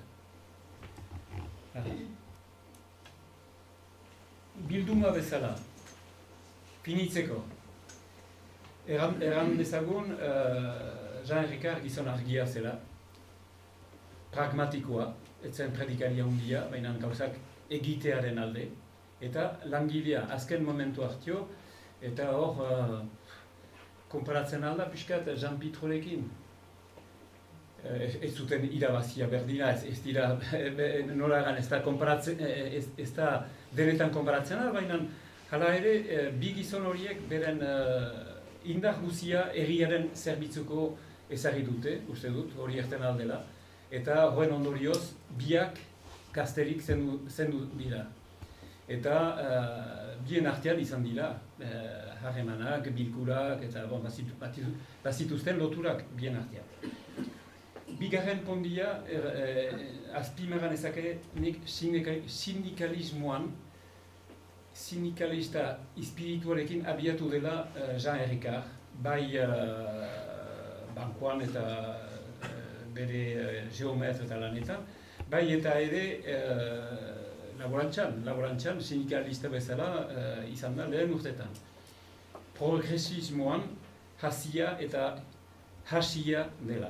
Bilduma bezala, finitzeko. Erran, erran dezagun, uh, Jean Ricard gizon argia zela, pragmatikoa, etzen predikaria handia, baina gauzak egitearen alde, eta langilea azken momentu hartio, eta hor, uh, konparatzen alda pixkat Jean Pitrorekin. Ez, ez zuten irabazia berdina, ez, ez dira, nola egan, ez da, ez, ez da denetan konparatzen da, baina hala ere, bi gizon horiek beren uh, indar guzia herriaren zerbitzuko ezagri dute, uste dut, hori erten aldela, eta horren ondorioz, biak gazterik zendu, zendu dira. Eta uh, bien artean izan dira, uh, harremanak, bilkurak, eta bon, bazituzten loturak bien artean. Bigarren pondia, er, eh, azpimarran ezake nik sindikalismoan, sindikalista espirituarekin abiatu dela uh, Jean Ricard, bai uh, bankoan eta uh, bere uh, geometr eta lanetan, bai eta ere uh, laborantzan, laborantzan sindikalista bezala uh, izan da lehen urtetan. Progresismoan hasia eta hasia dela.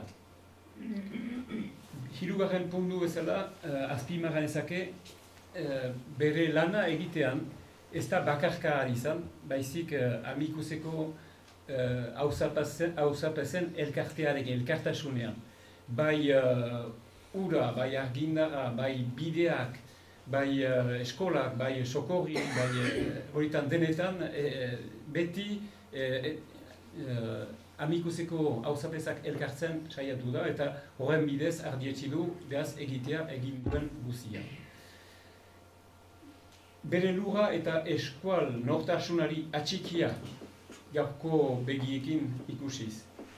Hirugarren puntu bezala, uh, azpimarran ezake uh, bere lana egitean ez da bakarka izan, baizik uh, amikuseko hauzapezen uh, elkartearekin, elkartasunean. Bai uh, ura, bai argindara, bai bideak, bai uh, eskolak, bai sokorri, bai horitan uh, denetan, uh, beti uh, uh, amikuseko hauzapezak elkartzen saiatu da, eta horren bidez ardietsi du behaz egitea egin duen guzia. Bere lura eta eskual nortasunari atxikia gaurko begiekin ikusiz.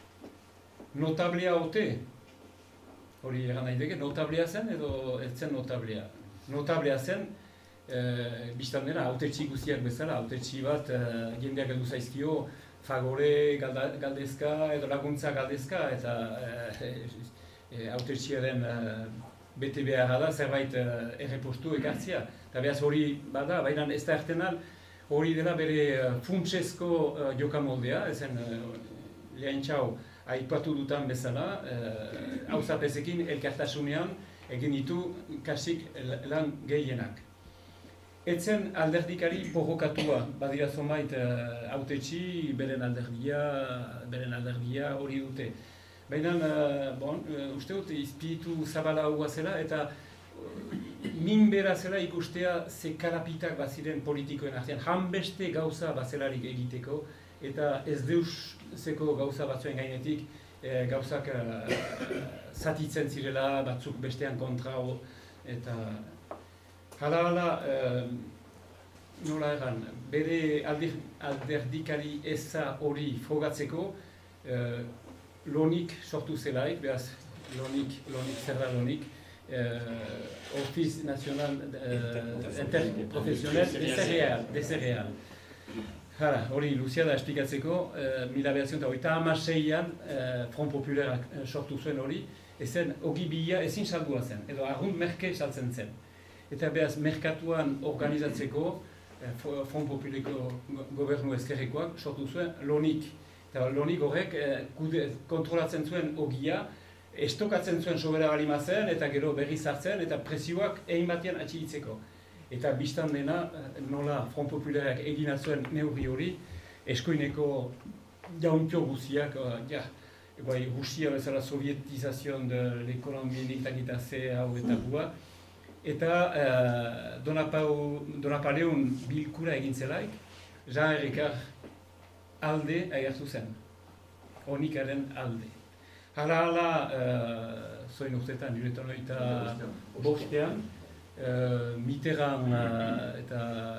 Notablea ote, hori egan nahi deke, notablea zen edo ez zen notablea. Notablea zen, e, biztan dena, autetxi guztiak bezala, autetxi bat e, jendeak heldu zaizkio, fagore galdezka edo laguntza galdezka, eta autetxiaren e, e, bete beharra da zerbait e, errepostu ekartzia. Eta behaz hori bada, baina ez da ertenan hori dela bere uh, funtsezko uh, jokamoldea, ezen uh, lehen txau aipatu dutan bezala, hauzapezekin uh, elkartasunean egin ditu kasik lan gehienak. Etzen alderdikari porrokatua, badira zonbait hautetxi, uh, beren alderdia, beren alderdia hori dute. Baina, uh, bon, uh, uste dut, espiritu zabala hua zela, eta min bera zela ikustea ze karapitak baziren politikoen artean, hanbeste gauza bazelarik egiteko, eta ez deuseko gauza batzuen gainetik e, gauzak e, zatitzen zirela, batzuk bestean kontra, eta hala-hala, e, nola egan, bere alder, alderdikari eza hori frogatzeko, e, lonik sortu zelaik, behaz, lonik, lonik, zer da lonik, Uh, Office National uh, Interprofessionnel de Cereal. Hala, hori luzia da esplikatzeko, uh, mila behatzen eta hogeita hamaseian uh, Front Popularak uh, sortu zuen hori, ezen ogi bila ezin saldua zen, edo arrunt merke saltzen zen. Eta behaz, merkatuan organizatzeko uh, Front Populeko gobernu ezkerrekoak sortu zuen lonik. Eta lonik horrek uh, kontrolatzen zuen ogia, estokatzen zuen sobera balima zen, eta gero berriz hartzen, eta presioak egin batean atxigitzeko. Eta biztan dena, nola Front Popularak egin zuen neurri hori, eskuineko jauntio guziak, ja, bai, Rusia bezala sovietizazion de l'ekonomienik takita ze hau eta gua, eta uh, Donapaleun bilkura egin zelaik, Jean Ricard alde agertu zen, honikaren alde. Hala-hala, uh, zoin urtetan, juretan eta bostean, uh, Mitterrand uh, eta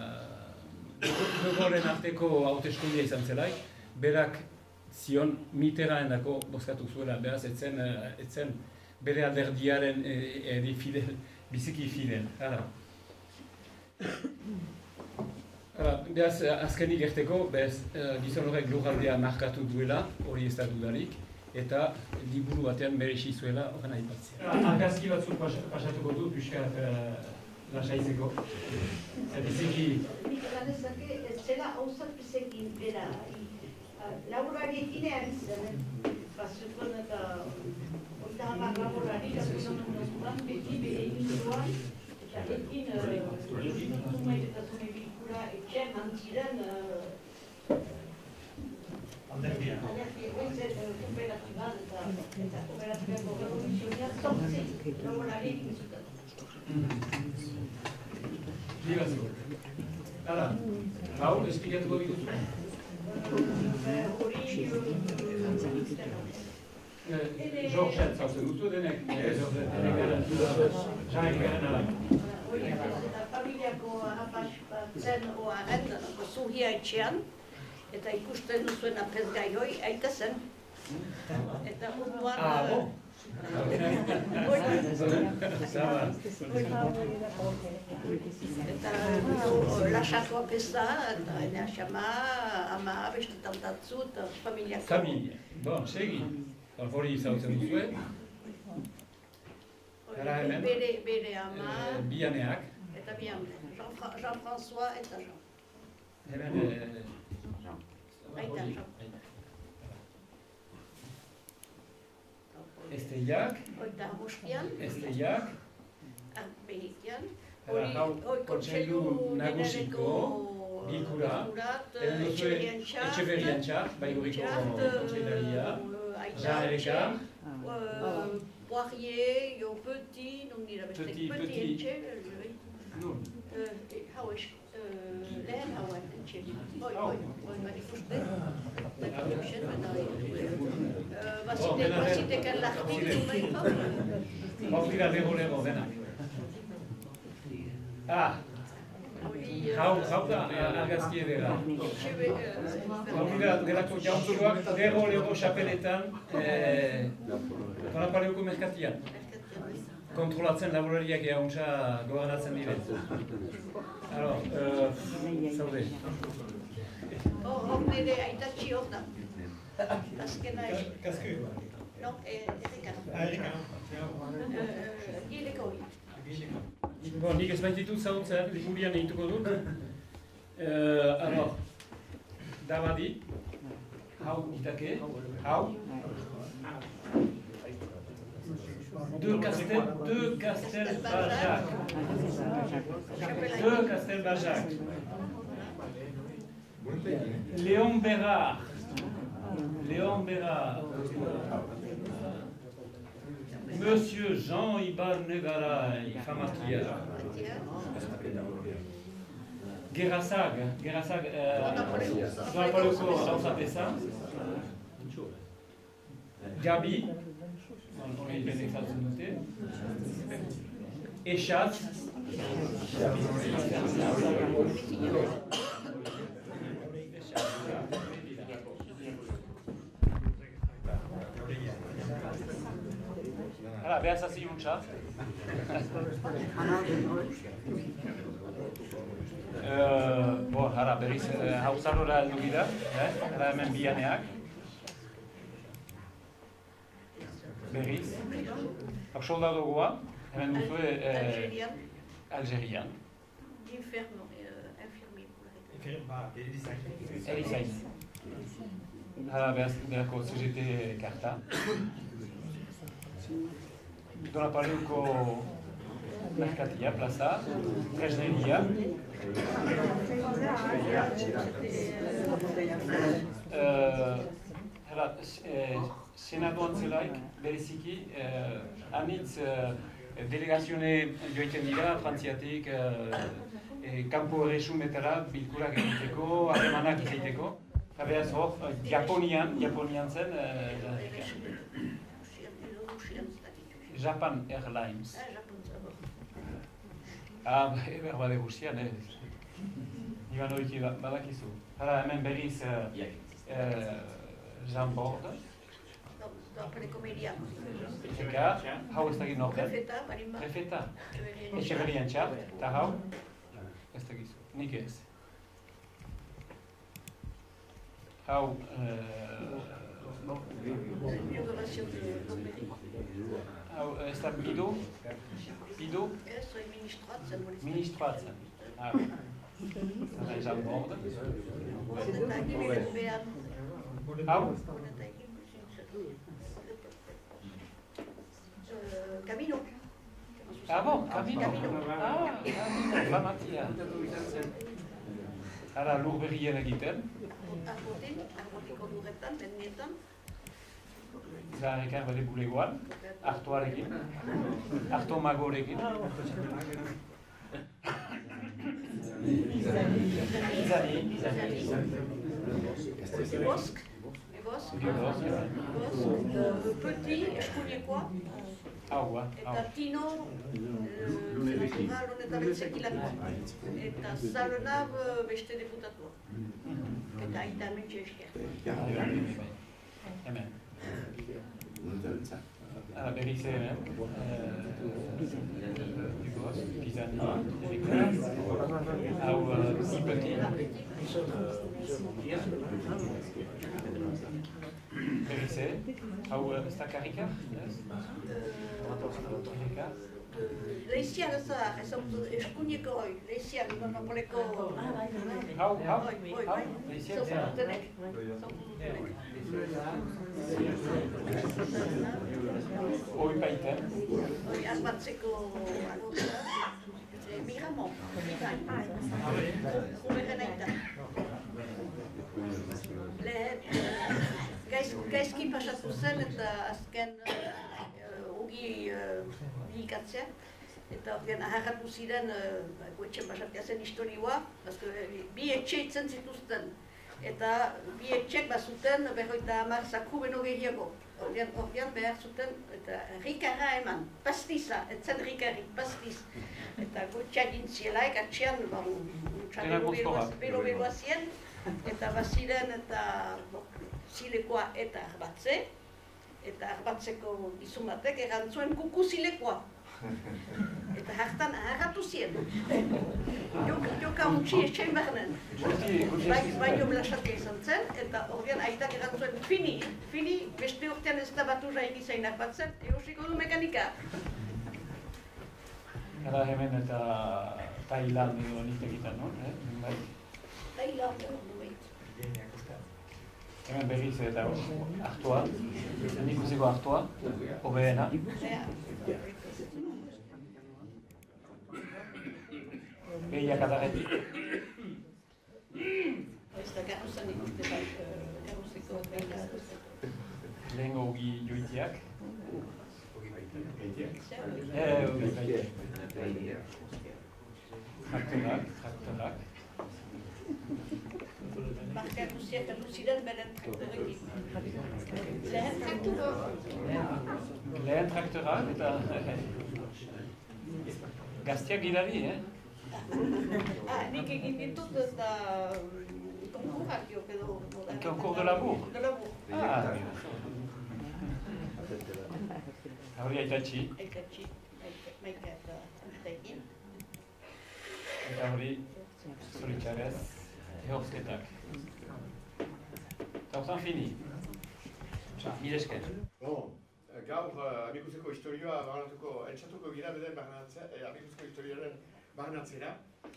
Gogoren arteko hauteskundia izan zelaik, berak zion Mitterrandako bozkatu zuela, beraz, etzen, uh, etzen bere alderdiaren eri e, fidel, biziki fidel. Hala. Hala, beraz, azkenik erteko, beraz, uh, gizon horrek lurraldea markatu duela, hori ez da dudarik, eta liburu batean merezi zuela horren aipatzea. Argazki batzuk pasatuko du, pixkat lasaitzeko. Biziki... Nik ganezake, ez zela hauzapezekin bera. Laurarekin ari zen, zuten eta oita hamar laborari gazetan ondozuan, beti bere indoan, eta ekin zumaitetazune bilkura etxen antziren Alderdia. alderdi egoitzen kooperatiba eta kooperatibako revoluzionia zortzi laborari egin zuten. Liga zego. Hala, hau, esplikatuko dituzu. Hori... Georges zauzen duzu denek, denek garantu da, jarri garen ala. Hori eta familiako harrapas bat zen oaren, zuhia etxean, eta ikusten duzuen apezgai hoi, aita zen. Eta urduan... Ah, bon? Eta lasatu apesa, eta ene asama, ama, bestetan datzu, eta familiako... Familia. Bon, segi. Hori zautzen duzue. Bere, bere ama... Bianeak. Eta bianeak. Jean-François eta Jean. Hemen... Aita Jean. Esteiak. Oita bostian. Esteiak. Behitian. Hau kontseilu nagusiko bilkura. Etxeberiantxak, baiguriko kontseilaria. Jarreka. Poirier, jo petit, non dira beste. Petit, Petit etxe. Nun. Hau es, lehen hauen etxe. Hoi, hoi, hoi, bari fuste. Baziteken lartitu maipa. Hau dira lego-lego denak. Ah! Hau, hau da argazki edera. Hau dira gelako jauntzuak lego-lego xapeletan Donapaleoko merkatian. Kontrolatzen laborariak eguntza gobernatzen diren. Alors, zaude. Hor nire aitatxi hor da. Azkena ez. Kasku. No, errekan. Errekan. Gileko hori. Bon, nik ez baititut zautzen, liburian egituko dut. Alors, dabadi, hau itake, hau. Deux Castel, deux Castel Barjac. Deux Castel Barjac. Léon Bérard. Léon Bérard. Monsieur Jean Ibar Negaray, Famakia. Gerasag, Gerasag, Donapaleuko Hausapesa. Gabi. On est bien exalté noté. Echat. Hala, behar zazi untsa. Bo, hala, berriz hauzarora heldu gira. Hala hemen bianeak. Berriz. Hau soldadogoa, hemen duzue Algerian. Erizain. Hala, beharko C G T karta. Donapaleuko merkatia, plaza, tresneria. Hala, senatuan zelaik, bereziki, anitz delegazione joiten dira, frantziatik, kanpo erresumetara bilkurak egiteko, harremanak egiteko. Beraz hor, Japonian, Japonian zen, Japan Airlines. Ah, behar bade guztian, ez. Iban horiki badakizu. Hala, hemen berriz Jean Bord. Eka, hau ez dakit norten? Prefeta. Etxeberiantxa, eta hau? Ez dakizu, nik ez. Hau... Hau, ez da Bido? Bido? Ministratzen. Ah, zara Jean Bord. Hau? Ah bon, Camino? Camino. Ah, famatia. Ara lur berrien egiten. Arbotin, arbotiko lurretan, mennietan. Zaharrekar bere bulegoan, hartuarekin, hartu magorekin. Izani, izani. Bosk, bosk, petit, eskuinekoa. Haua, Eta tino, lunar honetan betzekilakoa. Eta zaronab beste deputatua. Eta aita mentxe esker. hemen. Ara berriz hemen. Dugoz, Izani, hau Zipeti. Berriz hau ez da karrika? Karrika? Leiziak ez da, ez da eskuineko hoi, leiziak monopoleko... Hau, hau, hau, leiziak Zautu zera. dutenek, zautu dutenek. Hoi baiten. Hoi azbatzeko alorra, Miramon, Jumeren aita. Lehen, gaizki pasatu zen eta azken ugi bilikatzea. Eta horrean aharratu ziren goetxen pasatzea zen historioa, bi etxe itzen zituzten. Eta bi etxek bazuten berroita hamar zaku beno gehiago. Horrean behar zuten, eta rikarra eman, pastiza, etzen rikarrik, pastiz. Eta goetxea gintzielaik, atxean, belo-beloa zien, eta baziren eta zilekoa eta arbatze, eta arbatzeko gizun batek erantzuen kuku zilekoa. Eta hartan aharratu zien. Joka untsi etxein beharen. Baino blasatka izan zen, eta horrean aitak erantzuen fini. Fini, beste urtean ez da batu raik izain arbatzen, egosiko du mekanika. Gara hemen eta Thailand edo nik egiten, no? Thailand edo nueit. Hemen berriz eta hartua, nik uziko hartua, hobeena. Behiak adarretik. Ez da garruzan ikuste bai, garruzeko behiak. Lehengo ugi joitiak. Ugi baitiak. Eh, ugi baitiak. Traktorak, traktorak. Marka guziak aldu ziren beren traktorekin. Lehen traktora. Lehen traktorak eta gaztiak gidari, eh? Ah, nik egin ditut eta konkurrak jo, edo... Konkur de labur? De labur. Ah. Hori aitatxi. Aitatxi, maika eta antaikin. Eta hori zoritxarez, ehorzketak. Eta horzan fini. Mil esker. Bon, gaur amikuzeko historioa barnatuko, entzatuko gira beden barnatzea, amikuzeko historioaren barnatzera.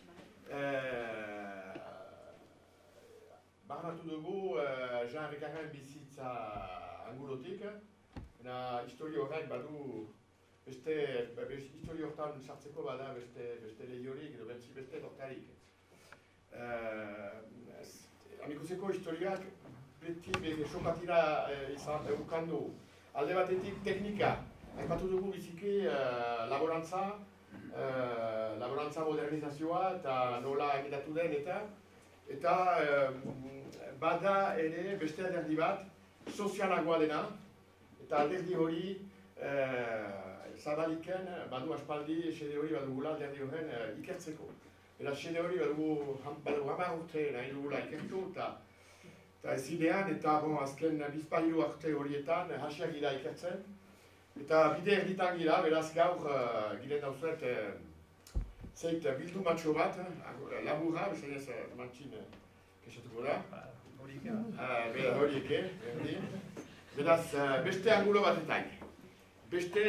Barnatu dugu Jean Ricarren bizitza angulotik, eta historio horrek badu beste, historio hortan sartzeko bada beste lehiorik edo beste tortarik. Amikuzeko historioak beti sokatira izan eukandu. Alde batetik teknika, aipatu dugu biziki laborantza, laborantza modernizazioa eta nola egitatu den eta eta bada ere beste alderdi bat sozialagoa dena eta alderdi hori zabaliken badu aspaldi xede hori badugula alderdi horren ikertzeko. Eta xede hori badugu hamar urte nahi dugula ikertu eta eta ez idean eta azken bizpahiru arte horietan hasiak gira ikertzen. Eta bide erditan gira, beraz gaur giren dauzuet zeit bildu matxo bat, laburra, bezan ez mantxin kexatuko da. Horieke, berdin. Beraz, beste angulo batetaik. Beste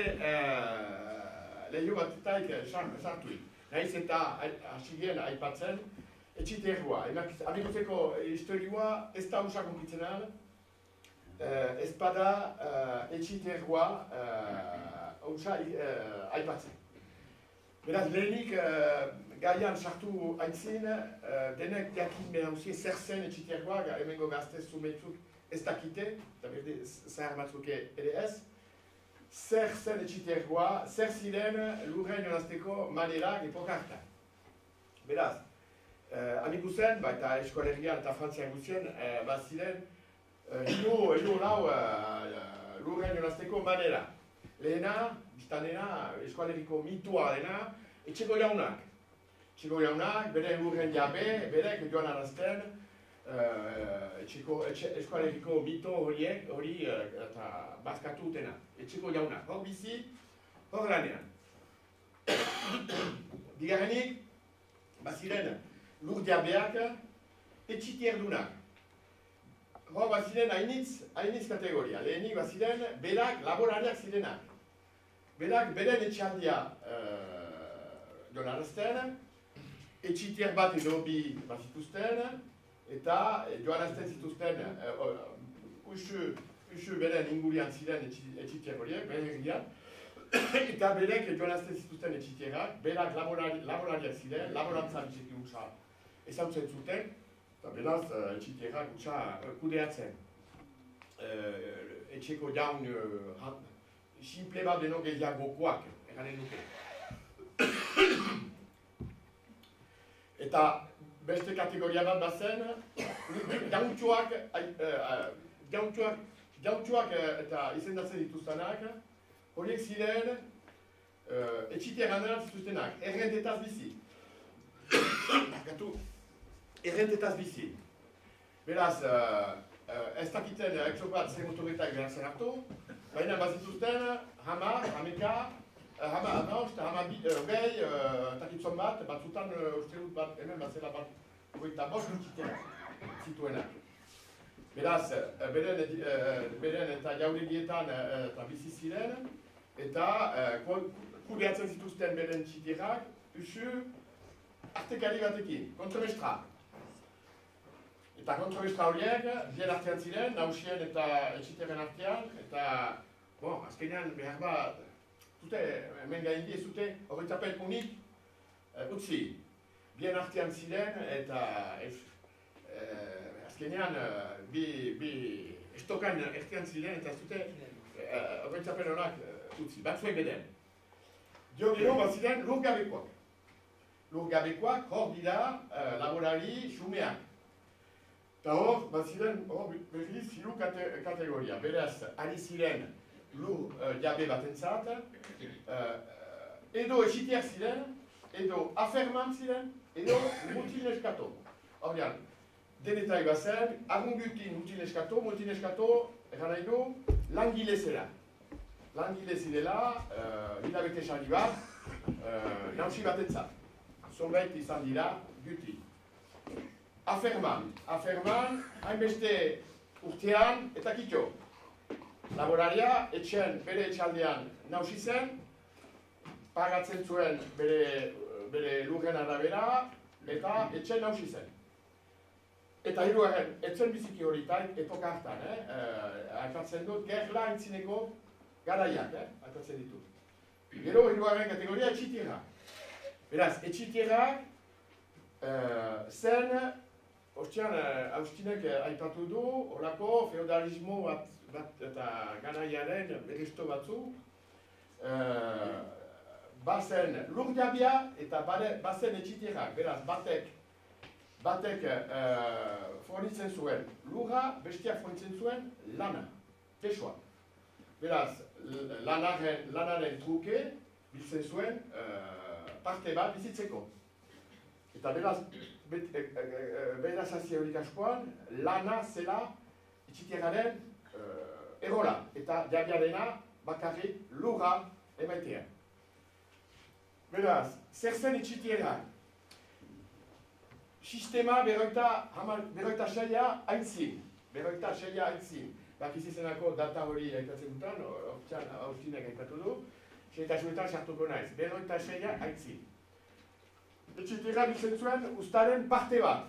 lehio batetaik sartuik. Nahiz eta hasigien aipatzen, etxiterroa. Amikuzeko historioa ez da usak onkitzen ahal. Ez bada etxiterroa hauza aipatzen. Beraz, lehenik, uh, gaian sartu aintzin, uh, denek jakin behar usie zer zen etxitergoa, hemengo gaztez zumetzuk ez dakite, eta berde zahar batzuk ere ez, zer zen etxitergoa, zer ziren lurren jolazteko manerak epoka hartan. Beraz, uh, amiku zen, baita eskoalerian eta frantzian guzien, uh, bat ziren, uh, hilo, hilo lau uh, lurren jolazteko manera. Lehena, biztanena, eskualeriko mitua dena, etxeko jaunak. Etxeko jaunak, bere lurren jabe, berek joan arazten, uh, etxeko, etxe, eskualeriko mito horiek, hori uh, eta bazkatu dena. Etxeko jaunak, hor bizi, hor lanean. Bigarrenik, baziren lur jabeak, etxitierdunak. Hor baziren hainitz, hainitz kategoria. Lehenik baziren, berak laborariak zirenak. Berak beren etxaldia uh, joan etxitier bat edo bi bazituzten, eta joan arazten zituzten uh, usu, usu beren ingurian ziren etxitier horiek, beren egian, eta berek joan arazten zituzten etxitierak, berak laborari, laborariak ziren, laborantza bitxeki utxa ezautzen zuten, eta beraz uh, etxitierak utxa uh, kudeatzen. Uh, etxeko jaun uh, simple bat denok gehiagokoak, eranen nuke. Eta beste kategoria bat bazen, jauntxoak, jauntxoak, jauntxoak eta izendatzen dituztenak, horiek ziren uh, etxitier handeran zituztenak, errentetaz bizi. Barkatu, errentetaz bizi. Beraz, uh, uh, ez dakiten exopat zer motoretak behartzen hartu, baina bazituzten, hama, hameka, hama amaust, hama behi, takitzon bat, batzutan uste dut bat, hemen batzela bat, goita bost etxiterak zituenak. Beraz, beren, beren eta jauregietan eta bizi ziren, eta kudeatzen zituzten beren txitirak, usu artekari batekin, kontrabestra. Eta kontrobestra horiek, bien artean ziren, nausien eta etxiteren artean, eta, bon, azkenean behar bat, zute, hemen gaindi ez zute, horretzapen unik, uh, utzi. Bien artean ziren, eta ez, uh, azkenean, uh, bi, bi estokan artean ziren, eta zute, uh, horretzapen honak uh, utzi, batzuek beden. Dio gero, bat ziren, lur gabekoak. Lur gabekoak, hor dira, uh, laborari xumeak. Eta hor, bat ziren, hor berriz, hiru kate, kategoria. Beraz, ari ziren lur uh, jabe batentzat, uh, edo etxitiak ziren, edo aferman ziren, edo multineskato. Horrean, denetai bazen, argungutin multineskato, multineskato, eran nahi du, langile zela. Langile zidela, uh, hilabete sari bat, uh, nausi batentzat. Zonbait izan dira, guti. Aferman, aferman, hainbeste urtean eta kitxo. Laboraria, etxean, bere etxaldean nausi zen, pagatzen zuen bere, bere lurren arabera, eta etxean nausi zen. Eta hirugarren, etzen biziki horitain, epoka hartan, eh? Uh, Aipatzen dut, gerla entzineko garaiak, eh? Aipatzen ditut. Gero, hirugarren kategoria, etxitierak. Beraz, etxitierak uh, zen, Hortzean, Austinek aipatu du, horako feudalismo bat, bat eta garaiaren beresto batzu, uh, bazen lur jabia eta bare, bazen etxitierak. Beraz, batek, batek uh, fornitzen zuen lurra, bestiak fornitzen zuen lana, pesua. Beraz, lanaren, lanaren truke, biltzen zuen uh, parte bat bizitzeko. Eta beraz, beraz hasi horik askoan, lana zela etxitieraren uh, erola, eta jabiarena bakarrik lurra emaitea. Beraz, zer zen etxitierak? Sistema berroita seia aintzin. Berroita seia aintzin. Bakizizenako data hori aikatzen dutan, hortzean Austinek aikatu du, seitasunetan sartuko naiz. Berroita seia aintzin. Etxitierak biltzen zuen ustaren parte bat.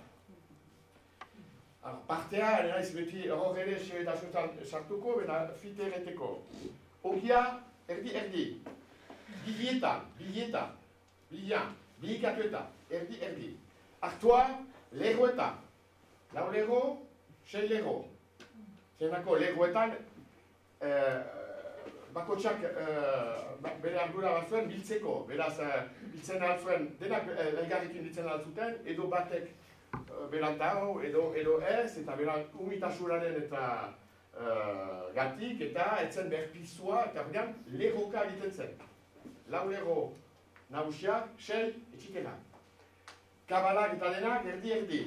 Partea, ere naiz beti hor ere seitasunetan sartuko, bena fite erreteko. Ogia, erdi-erdi. Bilietan, bilietan. bilan, bihikatu eta, erdi, erdi. Artua, lego eta. Lau lego, sei lego. Zenako legoetan, eh, bakotxak eh, bere ardura bat zuen biltzeko. Beraz, eh, biltzen ahal zuen, denak eh, elgarrekin biltzen ahal zuten, edo batek eh, berantago, edo, edo ez, eta beran umitasuraren eta eh, gatik, eta etzen berpizua, eta berdean, legoka egiten zen. Lau lego nagusiak, sei, etxikera. Kabalak eta denak, erdi-erdi.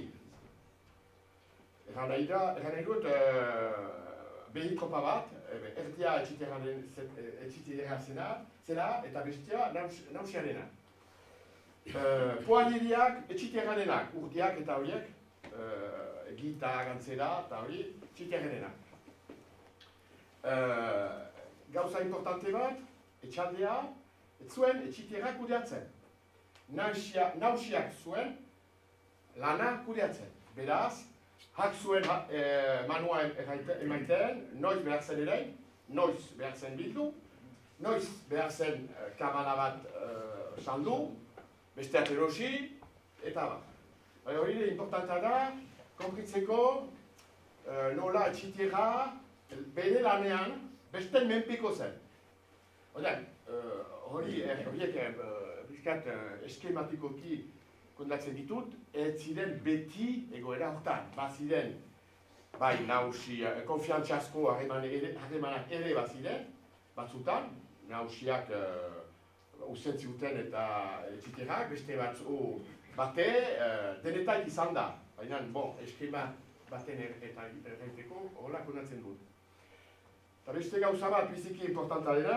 Egan nahi da, egan nahi dut, uh, behikopa bat, erdia etxitera zena, zela, eta bestia nausiarena. Uh, Poaliriak etxitera denak, urdiak eta horiek, uh, gita, gantzera, eta hori, etxitera denak. Uh, gauza importante bat, etxaldea, ez zuen etxitera kudeatzen. Nausiak zuen lana kudeatzen. Beraz, hak zuen eh, manua emaiten, noiz behar zen ere, noiz behar zen bildu, noiz behar zen eh, kamana bat eh, saldu, besteak erosi, eta bat. Hori ere importanta da, konpritzeko eh, nola etxitera bere lanean besten menpiko zen. Horren, hori horiek bizkat eskematikoki kontatzen ditut, ez ziren beti egoera hortan. Ba ziren, bai nausi, konfiantzasko harremanak ere bat ziren, batzutan, nausiak usten zuten eta etxiterak, beste batzu bate, denetak izan da. Baina, bon, eskema baten eta errenteko, horrela kontatzen dut. Eta beste gauza bat biziki importanta dena,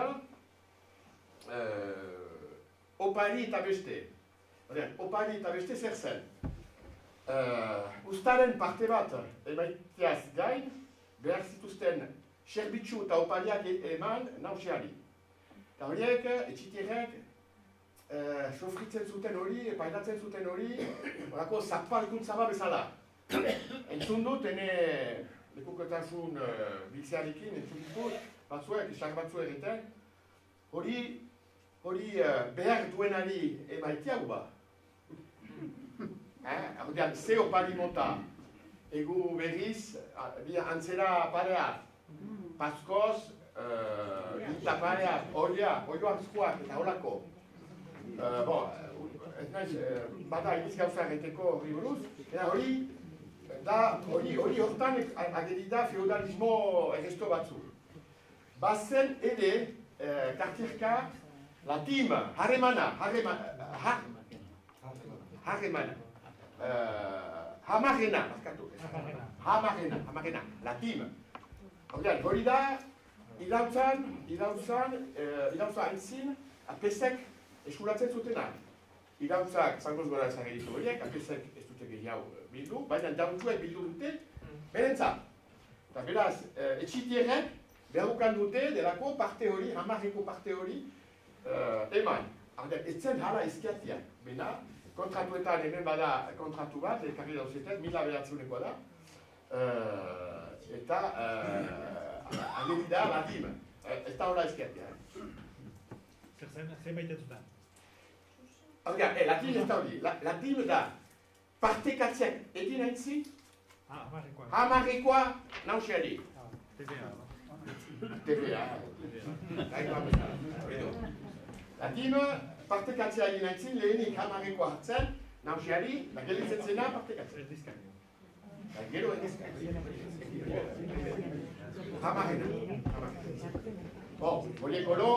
opari eta beste. Opari eta beste zer zen. Uztaren parte bat emaiteaz gain, behar zituzten serbitzu eta opariak eman nausiari. Eta horiek, etxiterek, sofritzen zuten hori, epaitatzen zuten hori, horako zapalkuntza bat bezala. Entzun dut, ene lekukotasun biltzearekin, entzun dut, batzuek, isak batzu egiten, hori hori behar duenari emaitea guba. Horrean, ze opari mota, egu berriz, antzera pareat, paskoz, gita pareat, oia, oioak zkoak eta holako. Bon, ez naiz, bada iniz gauza egiteko hori buruz, eta hori, hori hortan agerida feudalismo egesto batzu. Bazen ere, kartirka, la tim, harremana, harremana, harremana. Hamarrena, hamarrena, hamarrena, la tim. Hori da, idautzan, idautzan, idautzan aintzin, apesek eskuratzen zutenak. Idautzak, zangoz gora ezageritu horiek, apesek ez dute gehiago bildu, baina dautzuek bildu dute, berentzat. Eta beraz, etxitierek behukan dute delako parte hori, hamarreko parte hori, eman. Ez zen hala ezkiatia, bena, kontratuetan hemen bada kontratu bat, elkarri dauzetan, mila behatzunekoa da, eta ageri da latim, ez da hola ezkiatia. Zer zen, zen baitetutan? Latim ez da hori, latim da partekatzeak egin haintzi, hamarrekoa nausiari. T V A. T V A. Latim, partekatzea egin haintzin, lehenik hamarreko hartzen, nausiari, da gelitzen zena partekatzea. Erdizkaino. Da gero erdizkaino. Hamarrena. Bon, horiek oro,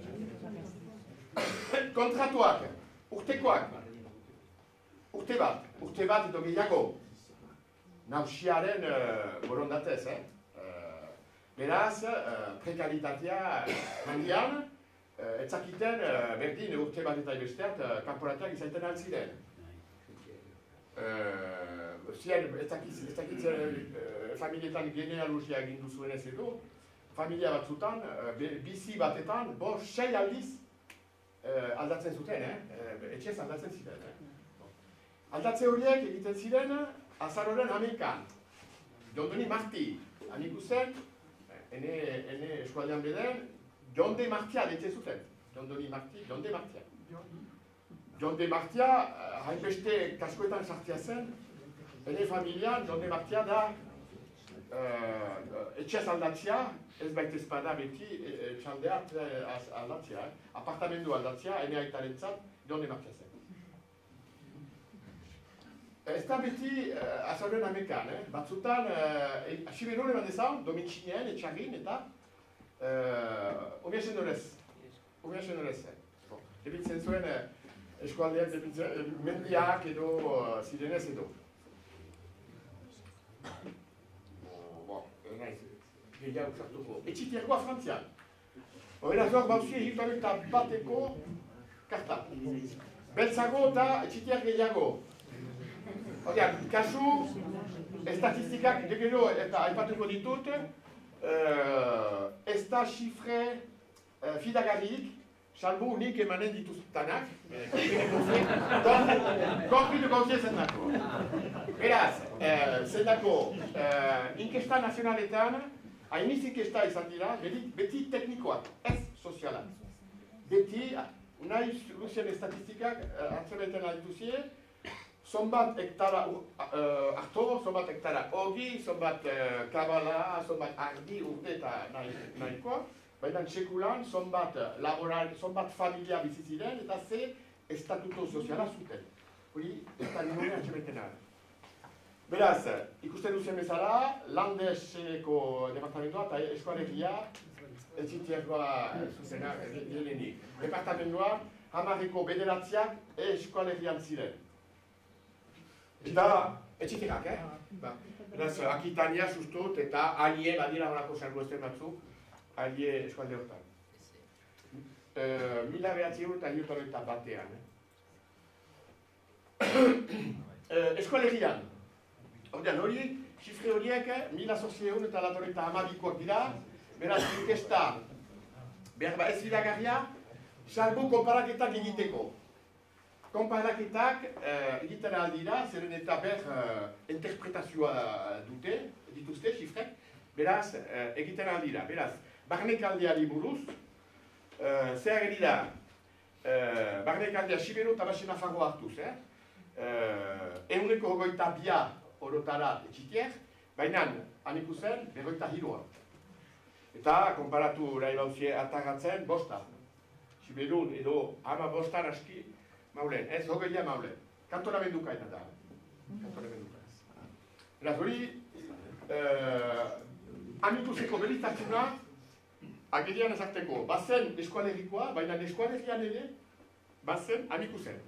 kontratuak, urtekoak, urte bat, urte bat edo gehiago, nausiaren borondatez, eh? Beraz, prekaritatea handian, ez zakiten berdin urte bat eta besteak kanporateak izaiten altziren. Ez zakitzen familietan genealogia egin duzuenez edo, familia batzutan, bizi batetan, bo, sei aldiz aldatzen zuten, etxez aldatzen ziren. Aldatze horiek egiten ziren, azaroren hamekan. Jondoni Marti, han ikusten, ene eskualdean beden, Jonde Martia ditzen zuten. Jondoni Marti, Jonde Martia. Jonde Martia, hainbeste kaskoetan sartia zen, ene familian Jonde Martia da etxez aldatzea, ez baita espada beti txaldeat aldatzea, apartamendu aldatzea, ene aitarentzat Jonde Martia zen. Ez da beti azaluen amekan, batzutan, Siberon eman dezan, Domitxinean, etxagin, eta Obia senorez, obia senorez. Ebitzen zuen eskualdeak, mendiak edo zirenez edo. Bo, naiz, gehiago sartuko. Etxitiakoa Frantzian. Horrela zor bauzie hiltan eta bateko karta. Beltzago eta etxitiak gehiago. Horrean, kasu, estatistikak gero eta aipatuko ditut, Uh, ez da xifre uh, fidagarrik, salbu nik emanen dituztanak, konfitu gauzie zendako. Beraz, uh, zendako, uh, inkesta nazionaletan, hainiz inkesta izan dira, beti, beti teknikoak, ez sozialak. Beti, nahi luzien estatistikak uh, atzereten alituzie, zonbat hektara uh, harto, zonbat hektara ogi, zonbat uh, kabala, zonbat ardi urte eta nahikoa, baina sekulan zonbat laboral, zonbat familia biziziren eta ze estatuto soziala zuten. Hori, ez da nire atxemetena. Beraz, ikusten duzen bezala, Landeseko departamentoa eta eskualegia etxitiakoa zuzena dielenik. Departamentoa, hamarreko bederatziak eskualegian ziren. Eta etxitirak, eh? Ba, beraz, Akitania sustut eta alie, badira horako salgo esten batzuk, alie eskualde hortan. Uh, mila behatzi eta hirutan eta batean. Eh? uh, eskualegian, ordean hori, xifre horiek, mila zortziehun eta latoreta hamabikoak dira, beraz, inkesta, behar ba ez fidagarria, salgo konparaketak egiteko. Konparaketak uh, egiten aldira, zeren eta ber uh, interpretazioa dute, dituzte, xifrek, beraz, uh, egiten aldira. Beraz, barnek aldeari buruz, uh, zer egin da, uh, barnek aldea Sibero eta Basen Nafarroa hartuz, eh? Uh, euneko hogeita bia orotara etxitiek, baina, han ikusten, berroita hiroa. Eta, konparatu nahi bauzie atagatzen, bosta. Siberun edo ama bostan aski, maulen, ez hogeia maulen. Kantonamenduka eta da. Kantonamenduka. Beraz hori, amikuseko beritasuna, agerian ezarteko, bazen eskualerikoa, baina eskualerian ere, bazen amikusen.